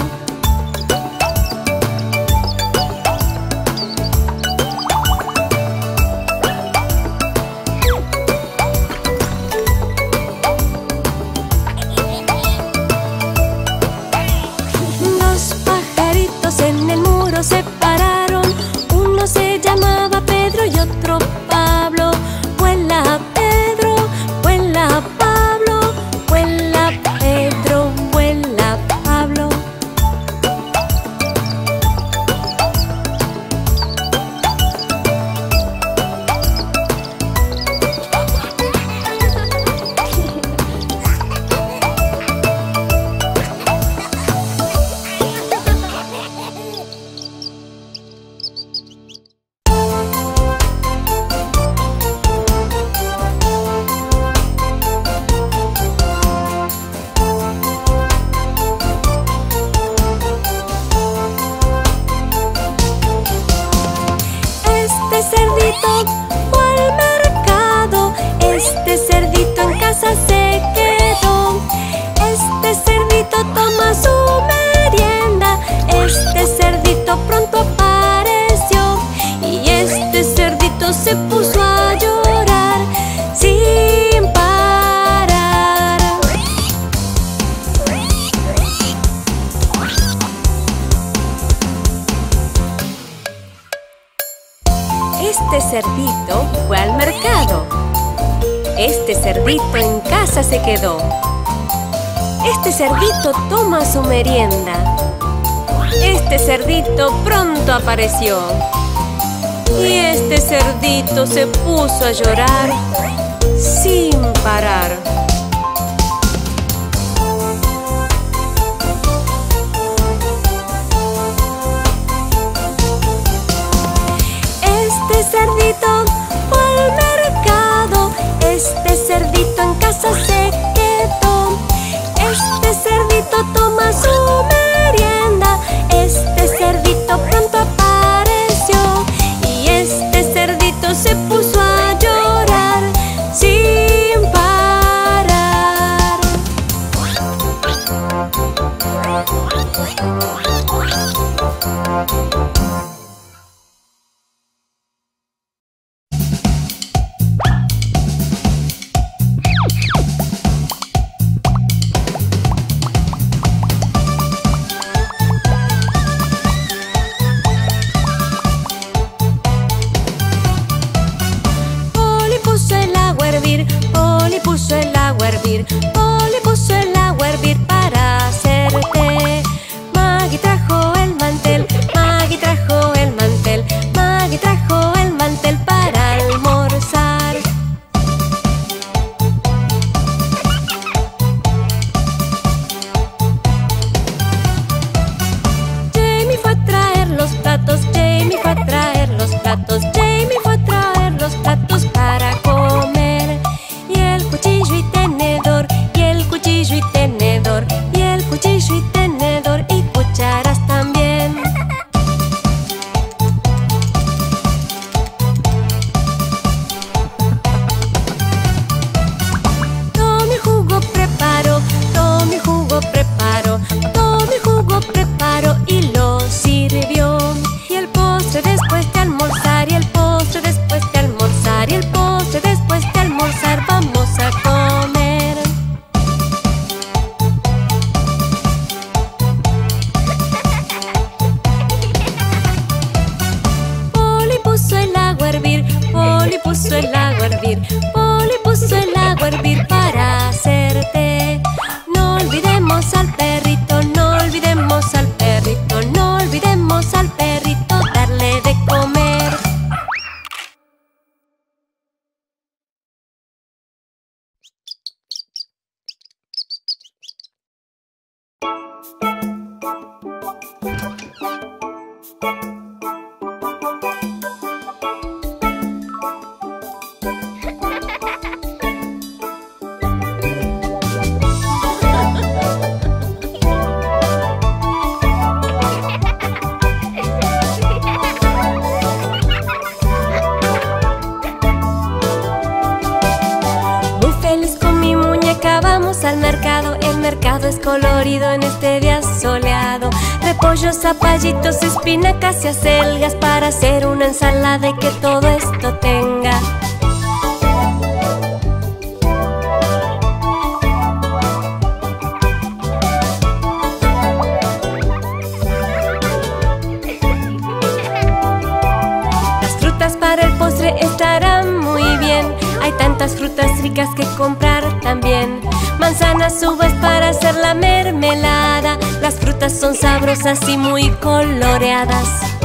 Dos pajaritos en el muro se pararon. Uno se llamaba Pedro y otro Pablo. Vuela Pedro, vuela Pablo, vuela Pedro, vuela Pablo. Este cerdito fue al mercado. Este cerdito en casa se quedó. Este cerdito toma su merienda. Este cerdito pronto apareció. Y este cerdito se puso a llorar sin parar. Este cerdito fue al mercado. Este cerdito en casa se quedó. Este cerdito toma su merienda. Este cerdito pronto apareció. Y este cerdito se puso a llorar sin parar. Este cerdito fue al mercado. Este cerdito en casa se quedó. Este cerdito toma su merienda. Este cerdito pronto apareció. Y este cerdito se puso a llorar sin parar. Polly puso el agua a hervir. Polly puso el agua a hervir. Polly puso el agua a hervir para hacer té. Maggie trajo el mantel. Maggie trajo el mantel. Maggie trajo el mantel para almorzar. Jamie fue a traer los platos. Jamie fue a traer los platos. Jamie fue a traer los platos para comer. Y el cuchillo y tenedor. Y el cuchillo y tenedor. Y el cuchillo y tenedor. Y cucharas también. Tommy jugo preparó. Tommy jugo preparó. Tommy jugo preparó y lo sirvió. Y el postre después de almorzar. Y el postre después de almorzar. Y el postre después de almorzar. Vamos a comer. Polly puso el agua a hervir. Polly puso el agua a hervir. Polly puso el agua a hervir para hacer té. No olvidemos al perrito. No olvidemos al perrito. No olvidemos al perrito darle de comer. Muy feliz con mi muñeca vamos al mercado. El mercado es colorido en este día soleado. Repollos, zapallitos, espinacas y acelgas para hacer una ensalada y que todo esto tenga. Las frutas para el postre estarán muy bien. Hay tantas frutas ricas que comprar también. Manzanas, uvas para hacer la mermelada. Las frutas son sabrosas y muy coloreadas.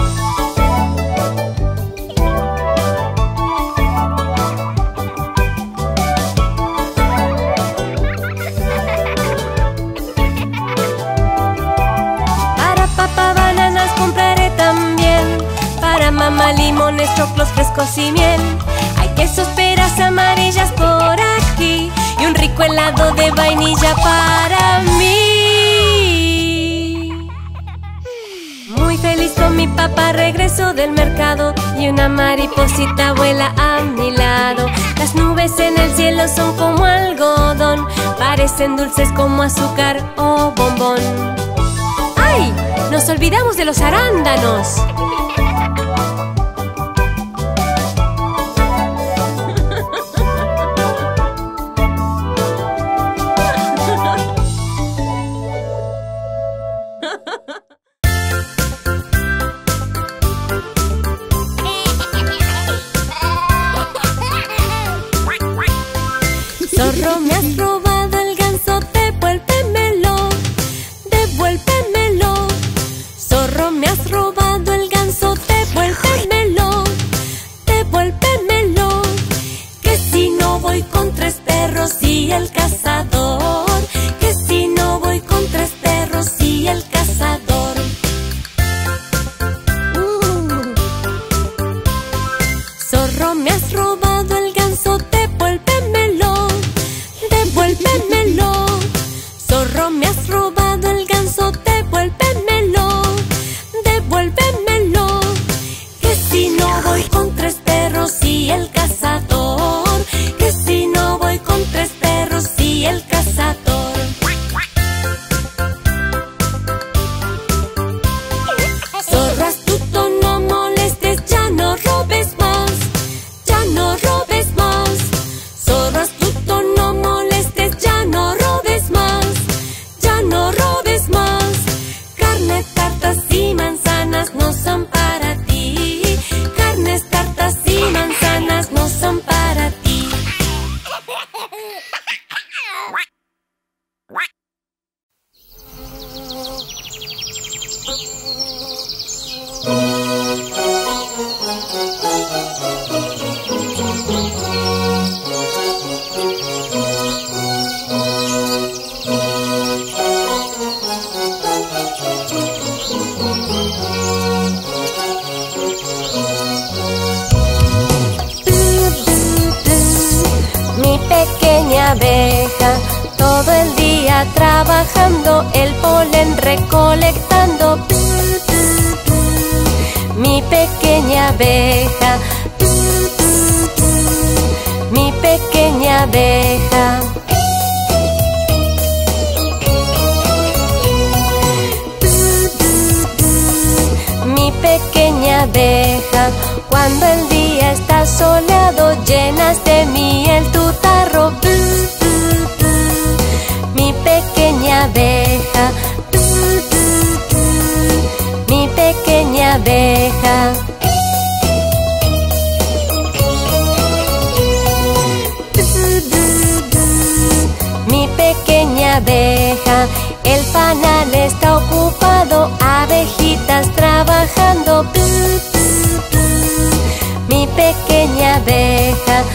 Para papá bananas compraré también. Para mamá limones, choclos frescos y miel. Hay quesos, peras amarillas por aquí. Y un rico helado de vainilla para mí. Muy feliz con mi papá regreso del mercado. Y una mariposita vuela a mi lado. Las nubes en el cielo son como algodón. Parecen dulces como azúcar o bombón. ¡Ay! ¡Nos olvidamos de los arándanos! Zorro, me has robado el ganso, devuélvemelo, devuélvemelo. Zorro, me has robado el ganso, devuélvemelo, devuélvemelo. Que si no voy con 3 perros y el cazador, que si no voy con 3 perros y el cazador. Zorro astuto, no molestes, ya no robes más, ya no robes más. Zorro astuto, no molestes, ya no robes más, ya no robes más. Carne, tartas y manzanas no son para ti, carnes, tartas y manzanas no son para ti. Mi pequeña abeja, todo el día trabajando, el polen recolectando. Mi pequeña abeja, mi pequeña abeja. Mi pequeña abeja, cuando el día está soleado, llenas de miel tu tarro. Mi pequeña abeja, mi pequeña abeja. Mi pequeña abeja, el panal está ocupado, abejitas trabajando. Mi pequeña abeja,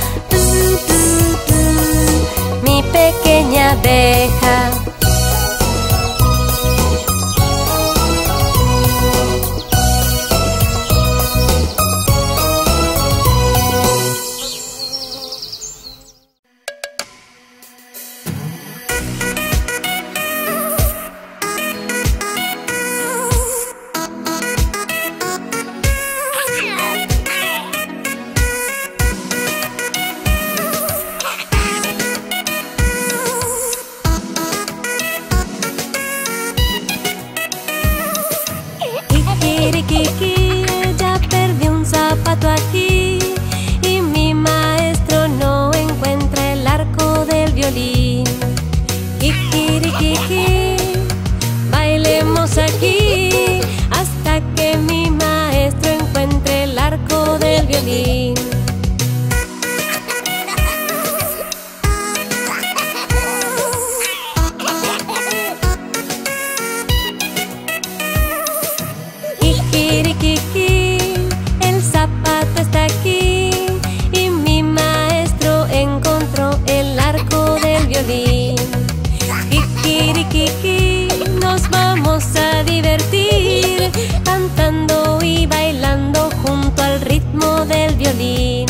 mi pequeña abeja. Kikirikiki, ya perdí un zapato aquí y mi maestro no encuentra el arco del violín. Kikirikiki, bailemos aquí hasta que mi maestro encuentre el arco del violín. Kikirikiki, el zapato está aquí y mi maestro encontró el arco del violín. Kikirikiki, nos vamos a divertir cantando y bailando junto al ritmo del violín.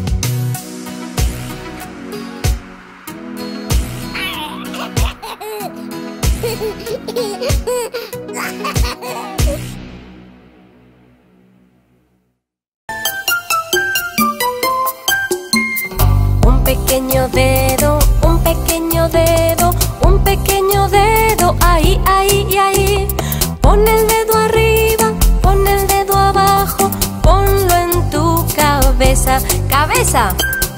Un pequeño dedo, un pequeño dedo, un pequeño dedo, ahí, ahí y ahí. Pon el dedo arriba, pon el dedo abajo, ponlo en tu cabeza, cabeza.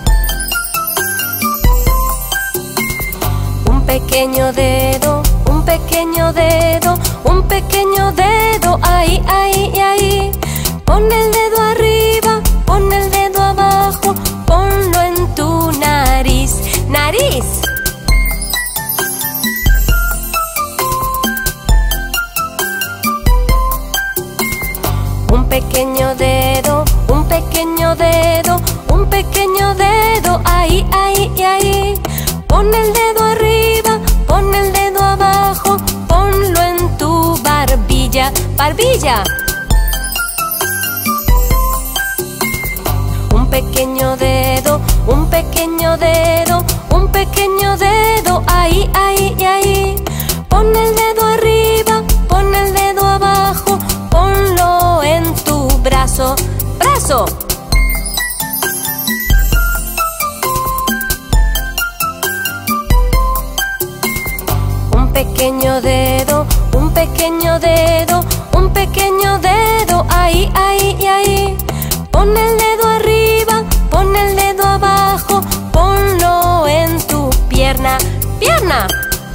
Un pequeño dedo, un pequeño dedo, un pequeño dedo, ahí, ahí y ahí. Pon el dedo arriba, pon el dedo abajo, ponlo en tu nariz, nariz. Un pequeño dedo, un pequeño dedo, un pequeño dedo, ahí, ahí y ahí. Pon el dedo arriba, pon el dedo abajo, ponlo en tu barbilla, barbilla. pequeño dedo, un pequeño dedo, ahí, ahí y ahí. Pon el dedo arriba, pon el dedo abajo, ponlo en tu brazo, brazo. Un pequeño dedo, un pequeño dedo, un pequeño dedo, ahí, ahí y ahí. Pon el dedo arriba, pon el dedo abajo, ponlo en tu pierna, pierna.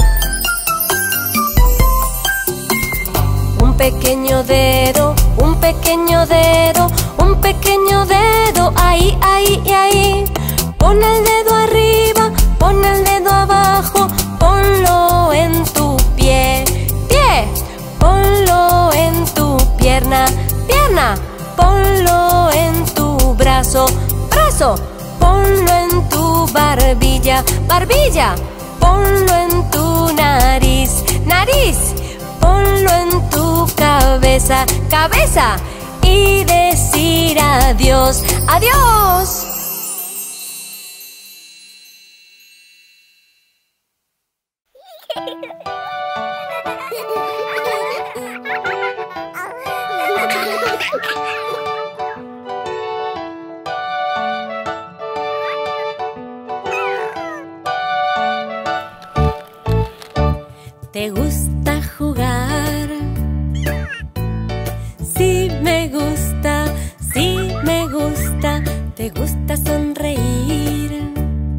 Un pequeño dedo, un pequeño dedo, un pequeño dedo, ahí, ahí y ahí. Pon el dedo arriba, pon el dedo abajo, ponlo en tu pie, pie. Ponlo en tu pierna, pierna. Ponlo en tu brazo, brazo. Ponlo en tu barbilla, barbilla. Ponlo en tu nariz, nariz. Ponlo en tu cabeza, cabeza. Y decir adiós, adiós. ¿Te gusta jugar? Sí me gusta, sí me gusta. ¿Te gusta sonreír?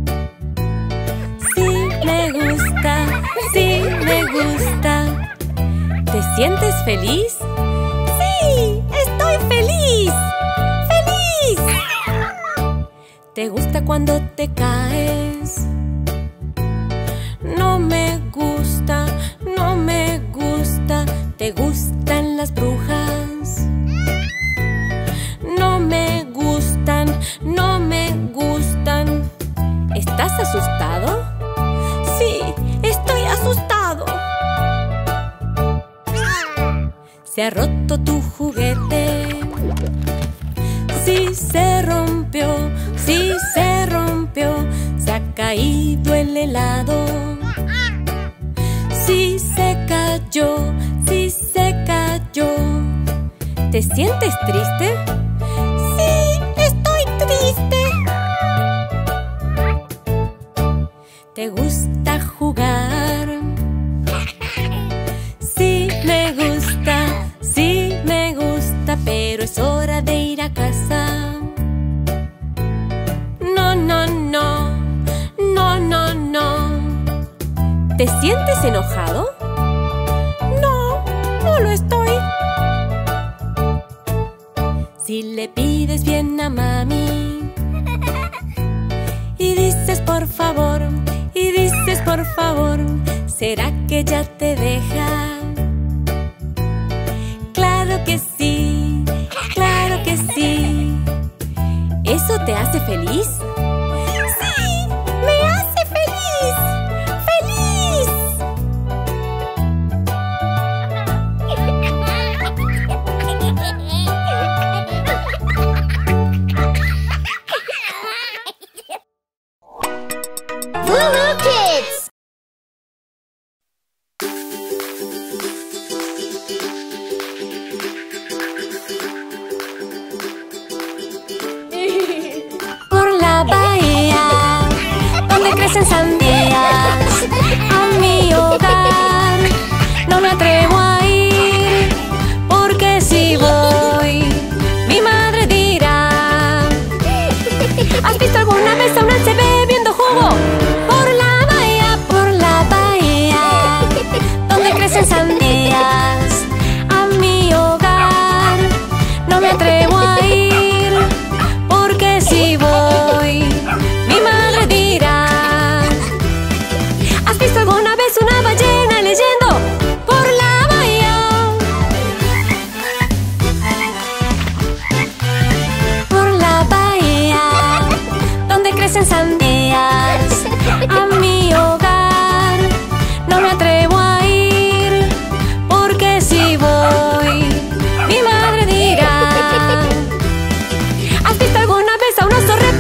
Sí me gusta, sí me gusta. ¿Te sientes feliz? ¡Sí! ¡Estoy feliz! ¡Feliz! ¿Te gusta cuando te caes? No me gusta, no me gusta. ¿Te gustan las brujas? No me gustan, no me gustan. ¿Estás asustado? Sí, estoy asustado. ¿Se ha roto tu juguete? Sí, se rompió, sí, se rompió. ¿Se ha caído el helado? Sí, se cayó, sí, se cayó. ¿Te sientes triste? Sí, estoy triste. ¿Te gusta jugar? Sí, me gusta, sí, me gusta. Pero es hora de ir a casa. No, no, no, no, no, no. ¿Te sientes enojado? No, no lo estoy. Si le pides bien a mami y dices por favor, y dices por favor, ¿será que ya te deja? Claro que sí, claro que sí. ¿Eso te hace feliz? ¡Sí! ¡Me hace feliz! ¡Feliz! Boo-hoo Kids! Por la bahía donde crecen sandías, a mi hogar no me atrevo a ir, porque si voy mi madre dirá: ¿has visto alguna vez a una se bebiendo jugo? Por la bahía donde crecen sandías, a mi hogar no me atrevo a ir, porque si voy mi madre dirá: ¿has visto alguna vez una ballena leyendo? Por la bahía. Por la bahía donde crecen sandías, a mi hogar no me atrevo a ir, porque si voy mi madre dirá: ¿has visto alguna vez a un oso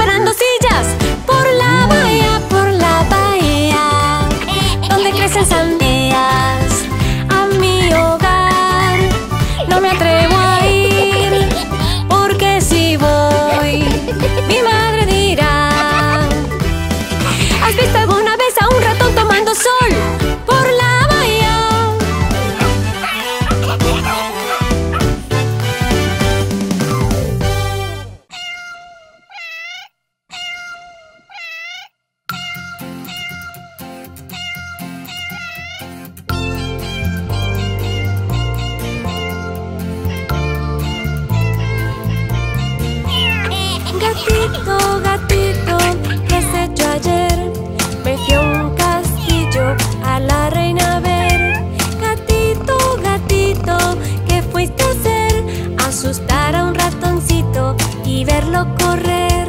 gatito, ¿qué has hecho ayer? Me fui a un castillo a la reina a ver. Gatito, gatito, ¿qué fuiste a hacer? Asustar a un ratoncito y verlo correr.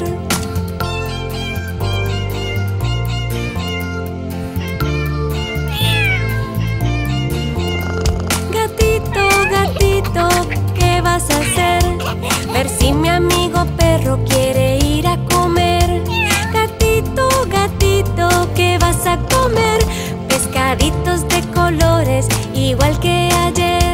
Gatito, gatito, ¿qué vas a hacer? Ver si mi amigo perro quiere ir a comer. Gatito, gatito, ¿qué vas a comer? Pescaditos de colores, igual que ayer.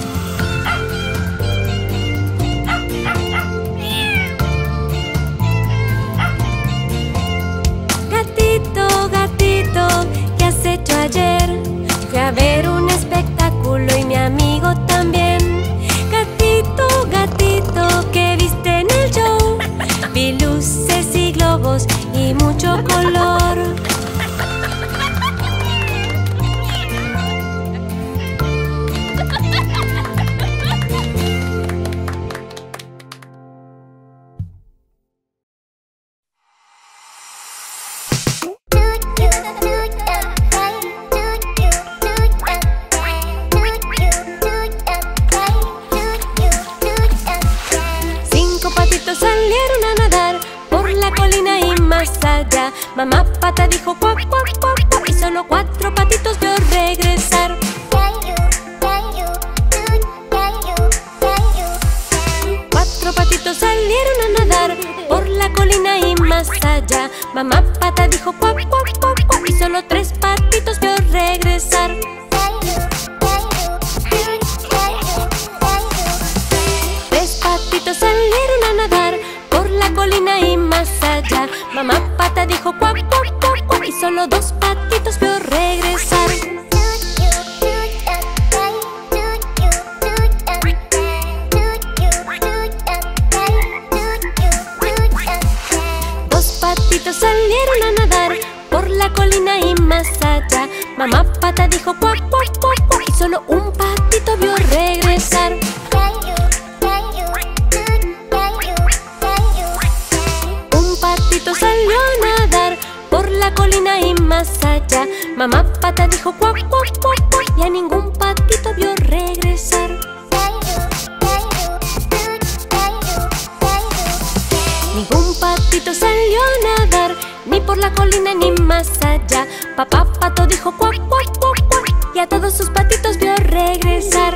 Gatito, gatito, ¿qué has hecho ayer? Fui a ver un espectáculo y mi amigo también. Gatito, gatito, ¿qué viste en el show? Vi luces y globos y mucho color. Cinco patitos salieron a nadar por la colina y más allá. Mamá pata dijo cuac, cuac, cuac, cuac, y solo cuatro patitos vio regresar. Cuatro patitos salieron a nadar por la colina y más allá. Mamá pata dijo cuac, cuac, cuac, cuac, y solo tres patitos vio regresar. Tres patitos salieron a nadar por la colina y más allá. Mamá pata dijo cuac, cuac, cuac, cuac, y solo dos patitos vio regresar. Dos patitos salieron a nadar por la colina y más allá. Mamá pata dijo cuac, cuac, cuac, cuac, y solo un patito vio regresar. Un patito salió a nadar por la colina y más allá. Mamá pata dijo cuac, cuac, cuac, cuac, y a ningún patito vio regresar. Ningún patito salió a nadar, ni por la colina ni más allá. Papá pato dijo cuac, cuac, cuac, cuac, y a todos sus patitos vio regresar.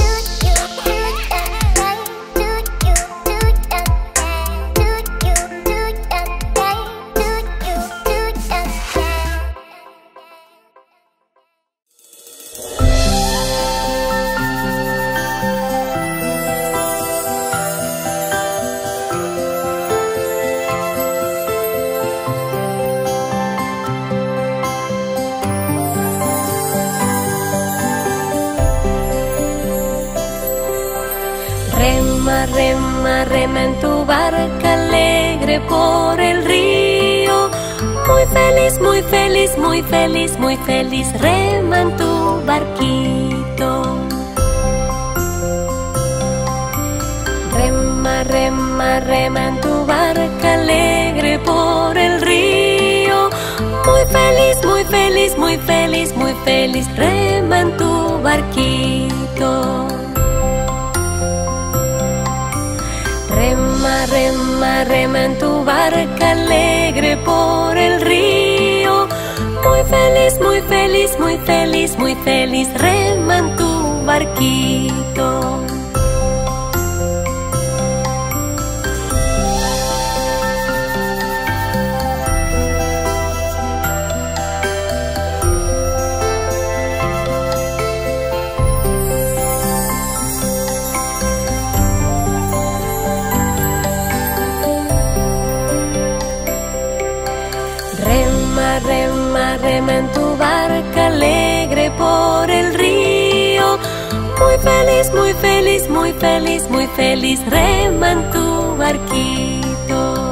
Rema, rema, rema en tu barca alegre por el río. Muy feliz, muy feliz, muy feliz, muy feliz, rema en tu barquito. Rema, rema, rema en tu barca alegre por el río. Muy feliz, muy feliz, muy feliz, muy feliz, rema en tu barquito. Rema, rema, rema en tu barca alegre por el río. Muy feliz, muy feliz, muy feliz, muy feliz, rema en tu barquito. Rema, rema en tu barca alegre por el río. Muy feliz, muy feliz, muy feliz, muy feliz, rema en tu barquito.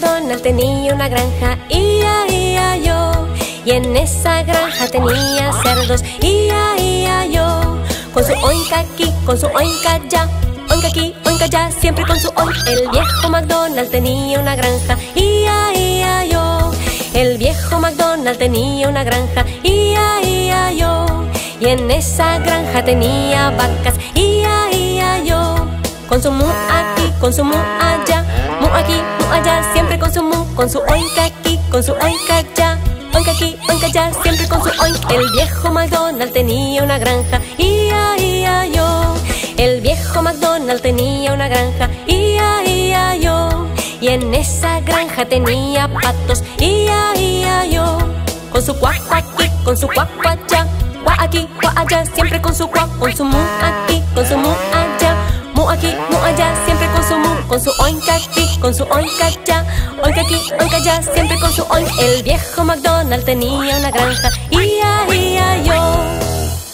MacDonald tenía una granja, I-A-I-A-Yo. Y en esa granja tenía cerdos, I-A-I-A-Yo. Con su oinka aquí, con su oinka allá, oinka aquí, oinka allá, siempre con su oink. El viejo MacDonald tenía una granja, I-A-I-A-Yo. El viejo MacDonald tenía una granja, I-A-I-A-Yo. Y en esa granja tenía vacas, I-A-I-A-Yo. Con su mu aquí, con su mu allá, mu aquí, mu allá, siempre con su mu. Con su oinka aquí, con su oinka allá, oinka aquí, oinka allá, siempre con su oink. El viejo MacDonald tenía una granja, I-A-I-A-Yo. El viejo MacDonald tenía una granja, I-A-I-A-Yo. Y en esa granja tenía patos, I-A-I-A-Yo. Con su cuac aquí, con su cuac allá, cuac aquí, cuac allá, siempre con su cuac. Con su mu aquí, con su mu allá, mu aquí, mu allá, siempre con su mu. Con su oinka aquí, con su oinka allá, oinka aquí, oinka allá, siempre con su oink. El viejo MacDonald tenía una granja, I-A-I-A-Yo.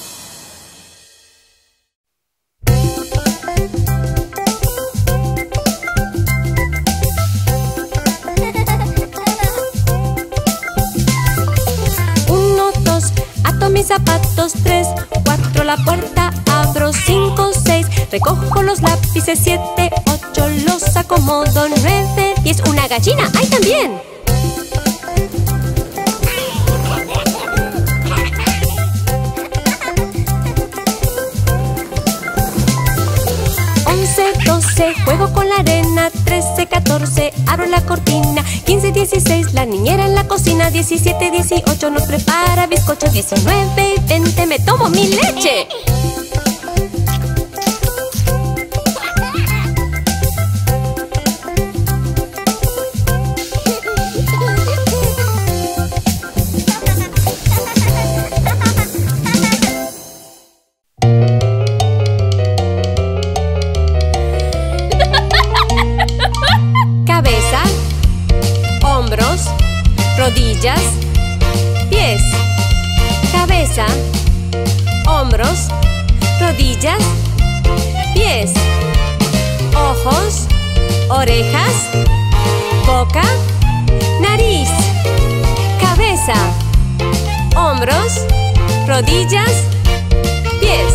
Mis zapatos, 3, 4, la puerta abro, 5, 6, recojo los lápices, 7, 8, los acomodo, 9, 10, una gallina, ¡ay también! 11, 12, juego con la arena, 13, 14, abro la cortina, 15, 16, la niñera en la cocina, 17, 18, nos prepara bizcochos, 19 y 20, me tomo mi leche. Cabeza, hombros, rodillas, pies. Cabeza, hombros, rodillas, pies. Ojos, orejas, boca, nariz. Cabeza, hombros, rodillas, pies.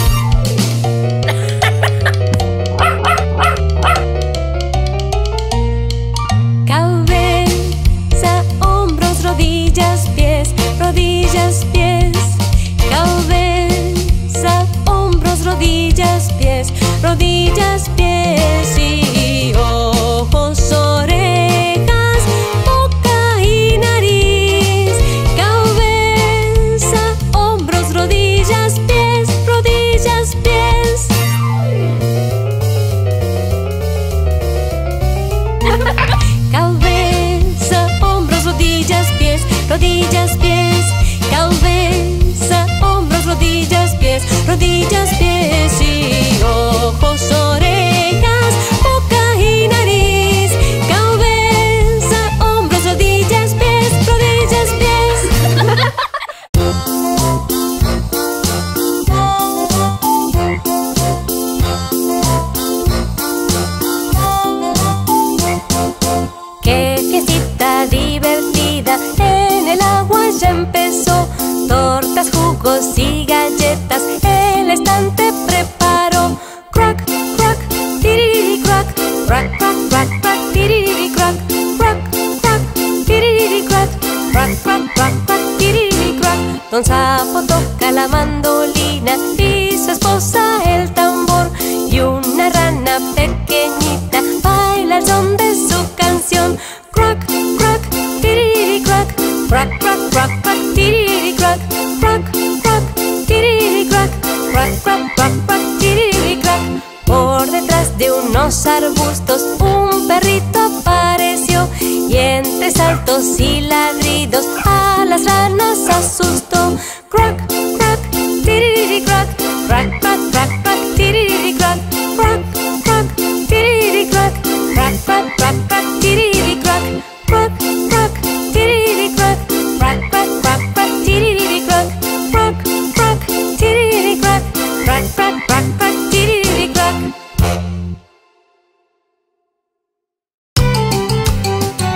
Rodillas, pies, rodillas, pies. Cabeza, hombros, rodillas, pies, rodillas, pies. Y ojos, orejas, boca y nariz. Cabeza, hombros, rodillas, pies, rodillas, pies. Cabeza, hombros, rodillas, pies, rodillas, pies. Cabeza, hombros, rodillas, pies, rodillas, pies. Y ojos, orejas, boca y nariz. Cabeza, hombros, rodillas, pies, rodillas, pies. Qué fiestita divertida en el agua ya empezó. Tortas, jugos y galletas el estante preparó. Crack, crack, tiriri crack, crack, crack, crack, crack, tiriri crack, crack, crack, tiriri crack, crack, crack, crack, crack, tiriri crack. Don Sapo toca la mandolina y su esposa el tambor. Y una rana pequeñita baila al son de su canción. Crack, crack, tiriri crack, crack, crack, crack, crack, tiriri crack, crack, crack, tiriri crack, crack, crack, crack, crack, tiriri crack. Por detrás de unos arbustos un perrito apareció y entre saltos y ladridos a las ranas asustó. Crack, crack, tiriri crack, crack, crack, crack, crack, tiriri crack, crack, crack, tiriri crack, crack, crack, crack, crack, tiriri crack, crack, crack, tiriri crack, crack, crack, crack, crack, tiriri crack, crack, crack, tiriri crack, crack, crack, crack, crack, tiriri crack.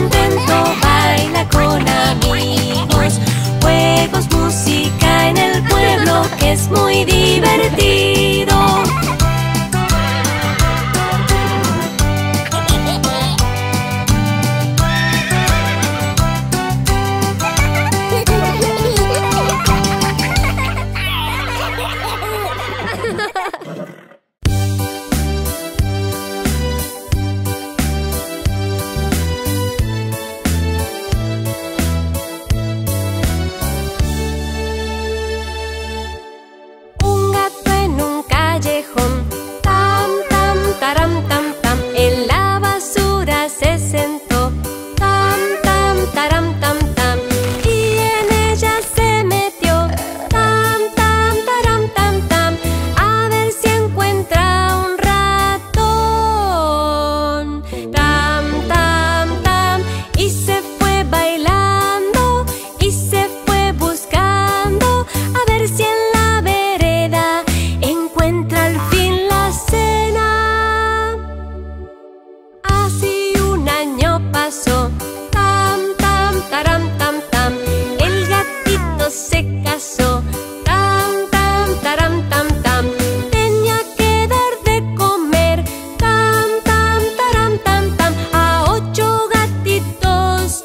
contento, baila con amigos. Juegos, música en el pueblo que es muy divertido. Un gato en un callejón, tam, tam, taram, tam, tam. En la basura se sentó, tam, tam, taram, tam, tam. Y en ella se metió, tam, tam, taram, tam, tam. A ver si encuentra un ratón, tam, tam, tam. Y se fue bailando y se fue buscando, a ver si en la vereda encuentra al fin la cena. Así un año pasó, tam, tam, taram, tam, tam. El gatito se casó, tam, tam, taram, tam, tam. Tenía que dar de comer, tam, tam, taram, tam, tam. A 8 gatitos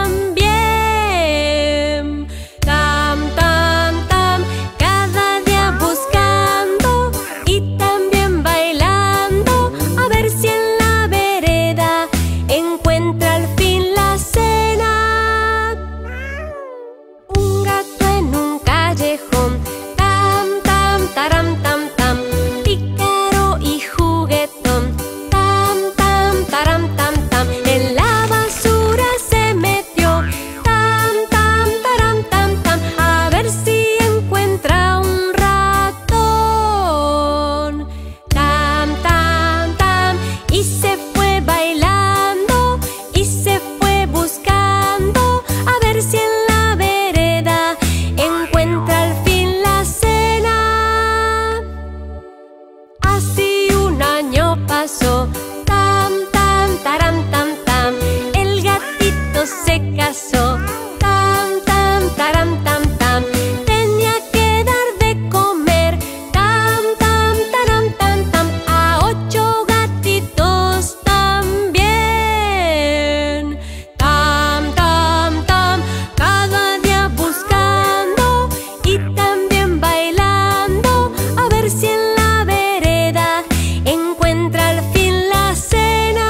también, tam, tam, tam. Cada día buscando y también bailando, a ver si en la vereda encuentra al fin la cena. Un gato en un callejón, tam, tam, taram, tam, tam. Pícaro y juguetón, tam, tam, taram, tam, tam. En la basura se metió, tam, tam, taram, tam, tam. A ver si encuentra un ratón, tam, tam, tam. Y se fue bailando y se fue buscando, a ver si en la vereda encuentra al fin la cena. Así un año pasó, tam, tam, taram, tam, tam. El gatito se casó, tam, tam, taram, tam, tam. Tenía que dar de comer, tam, tam, taram, tam, tam. A 8 gatitos también, tam, tam, tam. Cada día buscando y también bailando, a ver si en la vereda encuentra al fin la cena.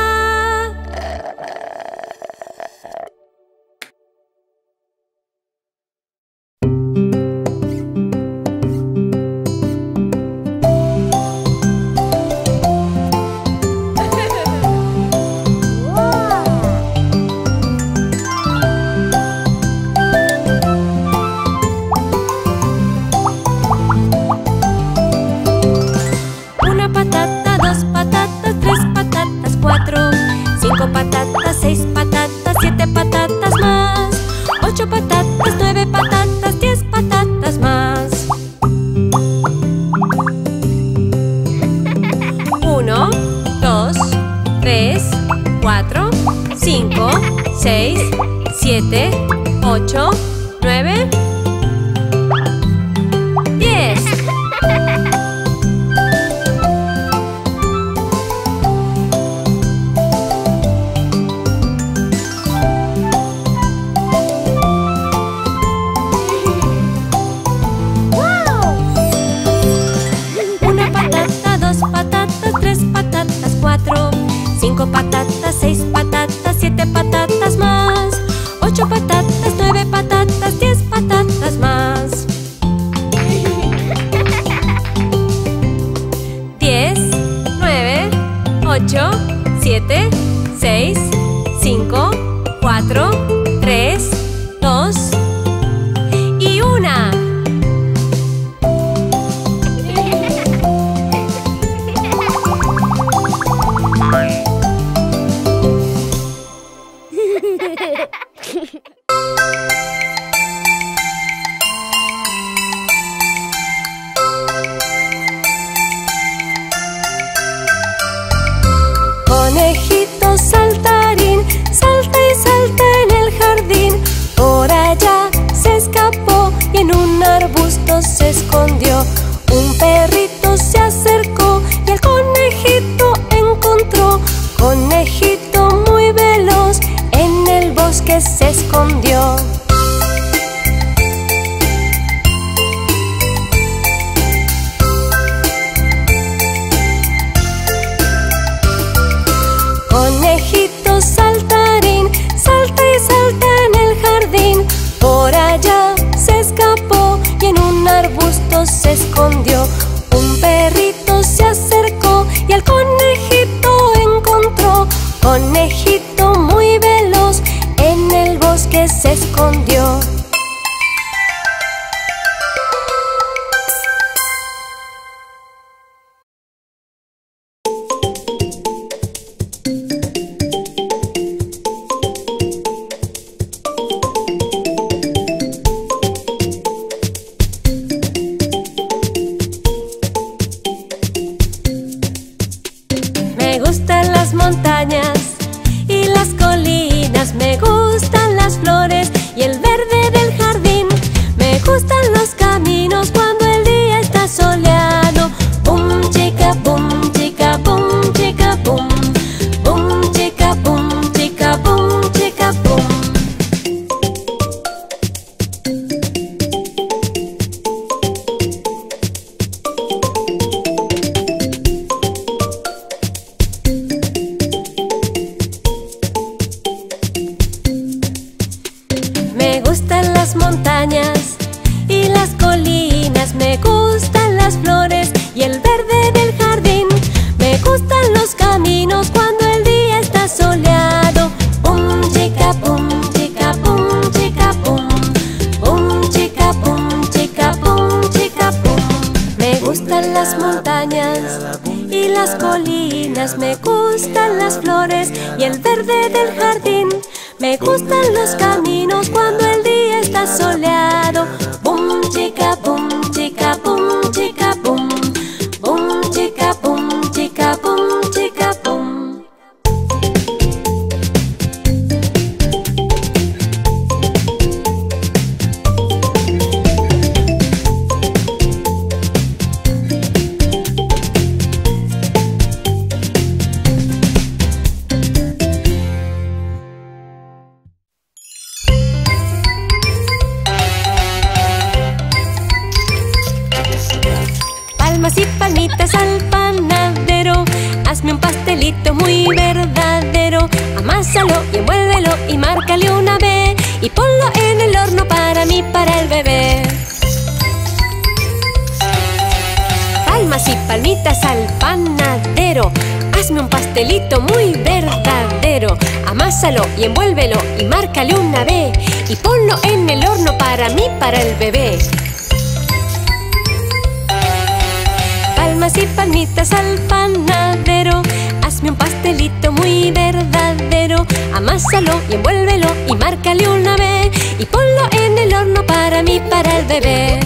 Una patata, 2 patatas, 3 patatas, 4, 5 patatas, 6 patatas, 7 patatas más, 8 patatas, 9 patatas, 10 patatas más. 1, 2, 3, 4, 5, 6, 7, 8, 9, 10. Una patata, 2 patatas, 3 patatas, 4, 5 patatas, 6 patatas, 7 patatas más, 8 patatas, 9 patatas, 10 patatas más. 10, 9, 8, 7, 6, 5, 4, 3, 2 y 1. Conejito saltarín, salta y las montañas y las colinas, me gustan las flores y el verde del jardín. Me gustan los caminos cuando el día está soleado. Pum, chica, pum, chica, pum, chica, pum. Pum, chica, pum, chica, pum, chica, pum. Me gustan las montañas y las colinas, me gustan las flores y el verde del jardín. Me gustan los caminos cuando el día está soleado. Pum, chica, pum, chica, pum, chica, pum. Pum, chica, pum, chica, pum, chica, pum. Palmas y palmitas al panadero, hazme un pastelito muy verdadero. Amásalo y envuélvelo y márcale una B y ponlo en el horno para mí, para el bebé. Palmas y palmitas al panadero, hazme un pastelito muy verdadero. Amásalo y envuélvelo y márcale una B y ponlo en el horno para mí, para el bebé. Palmas y palmitas al panadero, hazme un pastelito muy verdadero. Amásalo y envuélvelo y márcale una B y ponlo en el horno para mí, para el bebé.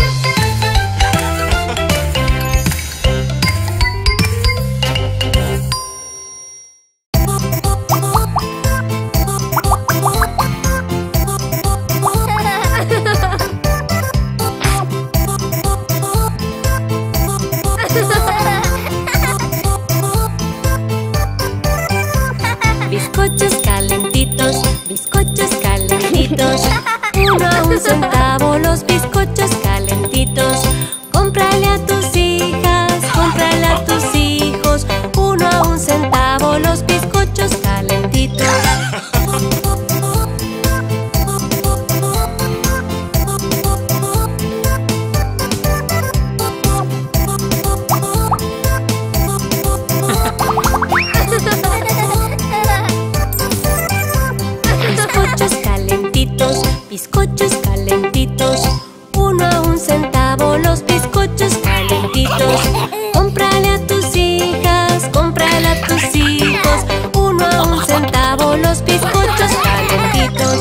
Bizcochos calentitos, bizcochos calentitos. 1 a 1 centavo los bizcochos calentitos. Cómprale a tus hijas, cómprale a tus hijos. 1 a 1 centavo los bizcochos calentitos. Bizcochos calentitos, 1 a 1 centavo los bizcochos calentitos. Cómprale a tus hijas, cómprale a tus hijos. 1 a 1 centavo los bizcochos calentitos.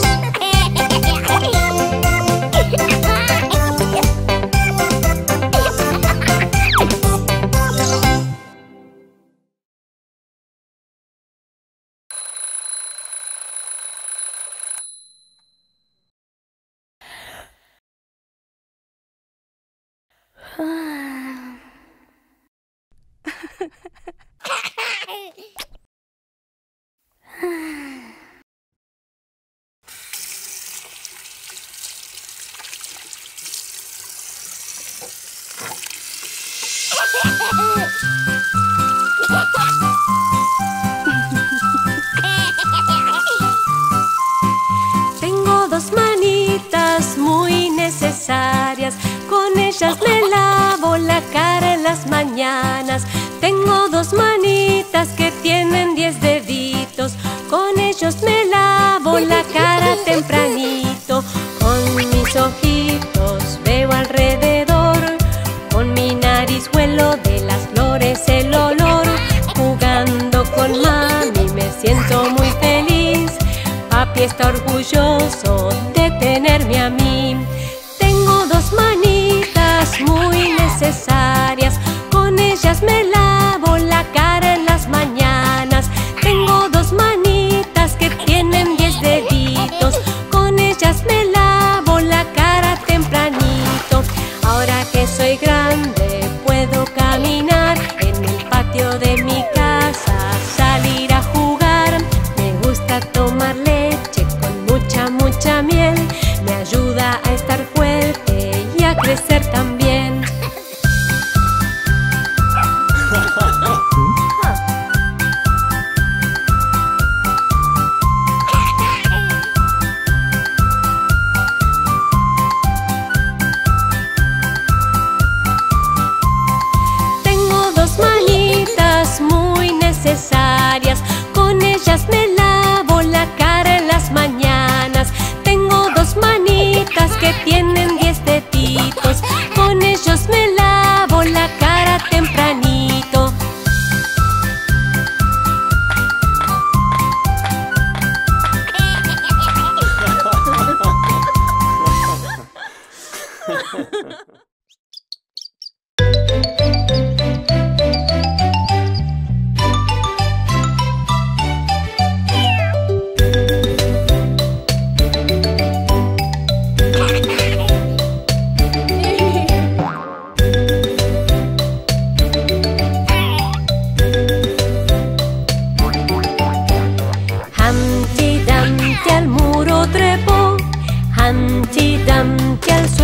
Tengo 2 manitas muy necesarias, con ellas me lavo la cara en las mañanas. Tengo 2 manitas que tienen 10 deditos, con ellos me lavo la cara tempranito. Con mis ojitos veo alrededor, con mi nariz huelo de las flores el olor. Jugando con mami me siento muy feliz, papi está orgulloso de tenerme a mí. Tengo 2 manitas muy necesarias, con ellas me lavo la cara en las mañanas. Tengo 2 manitas que tienen 10 deditos, con ellas me lavo la cara tempranito. Ahora que soy grande puedo caminar en el patio de mi casa, salir a jugar. Me gusta tomar leche con mucha miel, me ayuda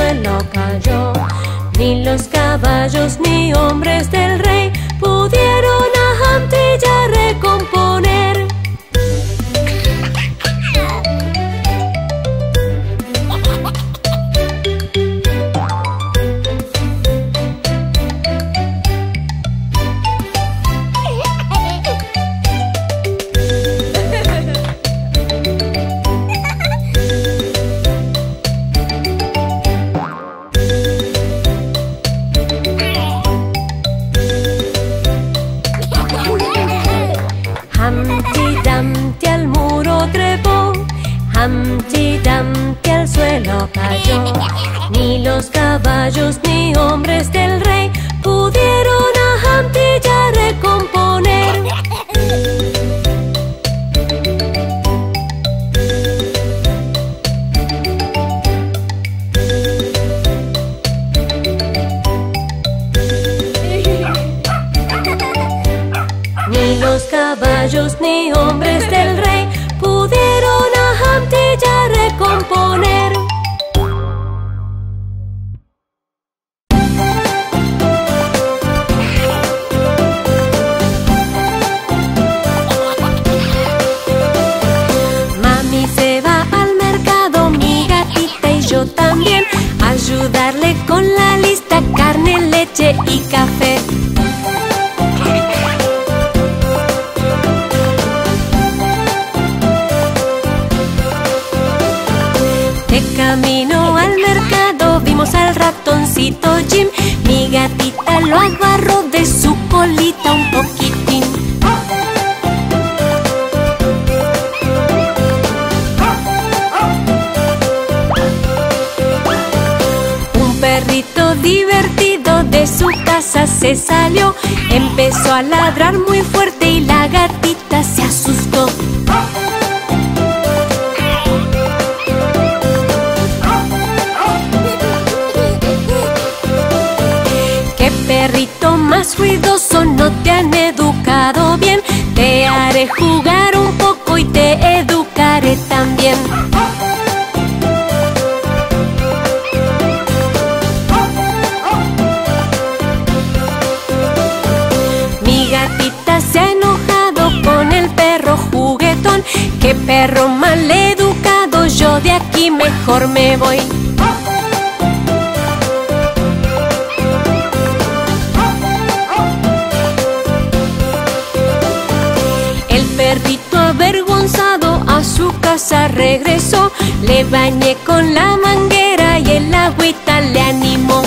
suelo cayó. Ni los caballos ni hombres del rey pudieron a Humpty ya recomponer. Humpty Dumpty al muro trepó, Humpty Dumpty al suelo cayó. Ni los caballos ni hombres del rey pudieron a Humpty ya recomponer. Ni los caballos ni hombres del rey pudieron a Humpty ya recomponer. Mami se va al mercado, mi gatita y yo también, a ayudarle con la lista: carne, leche y café. De camino al mercado vimos al ratoncito Jim. Mi gatita lo agarró de su colita un poquitín. Un perrito divertido de su casa se salió. Empezó a ladrar muy fuerte y la gatita se asustó. Perrito más ruidoso, no te han educado bien. Te haré jugar un poco y te educaré también. Mi gatita se ha enojado con el perro juguetón. ¡Qué perro mal educado! Yo de aquí mejor me voy. Perrito avergonzado a su casa regresó. Le bañé con la manguera y el agüita le animó.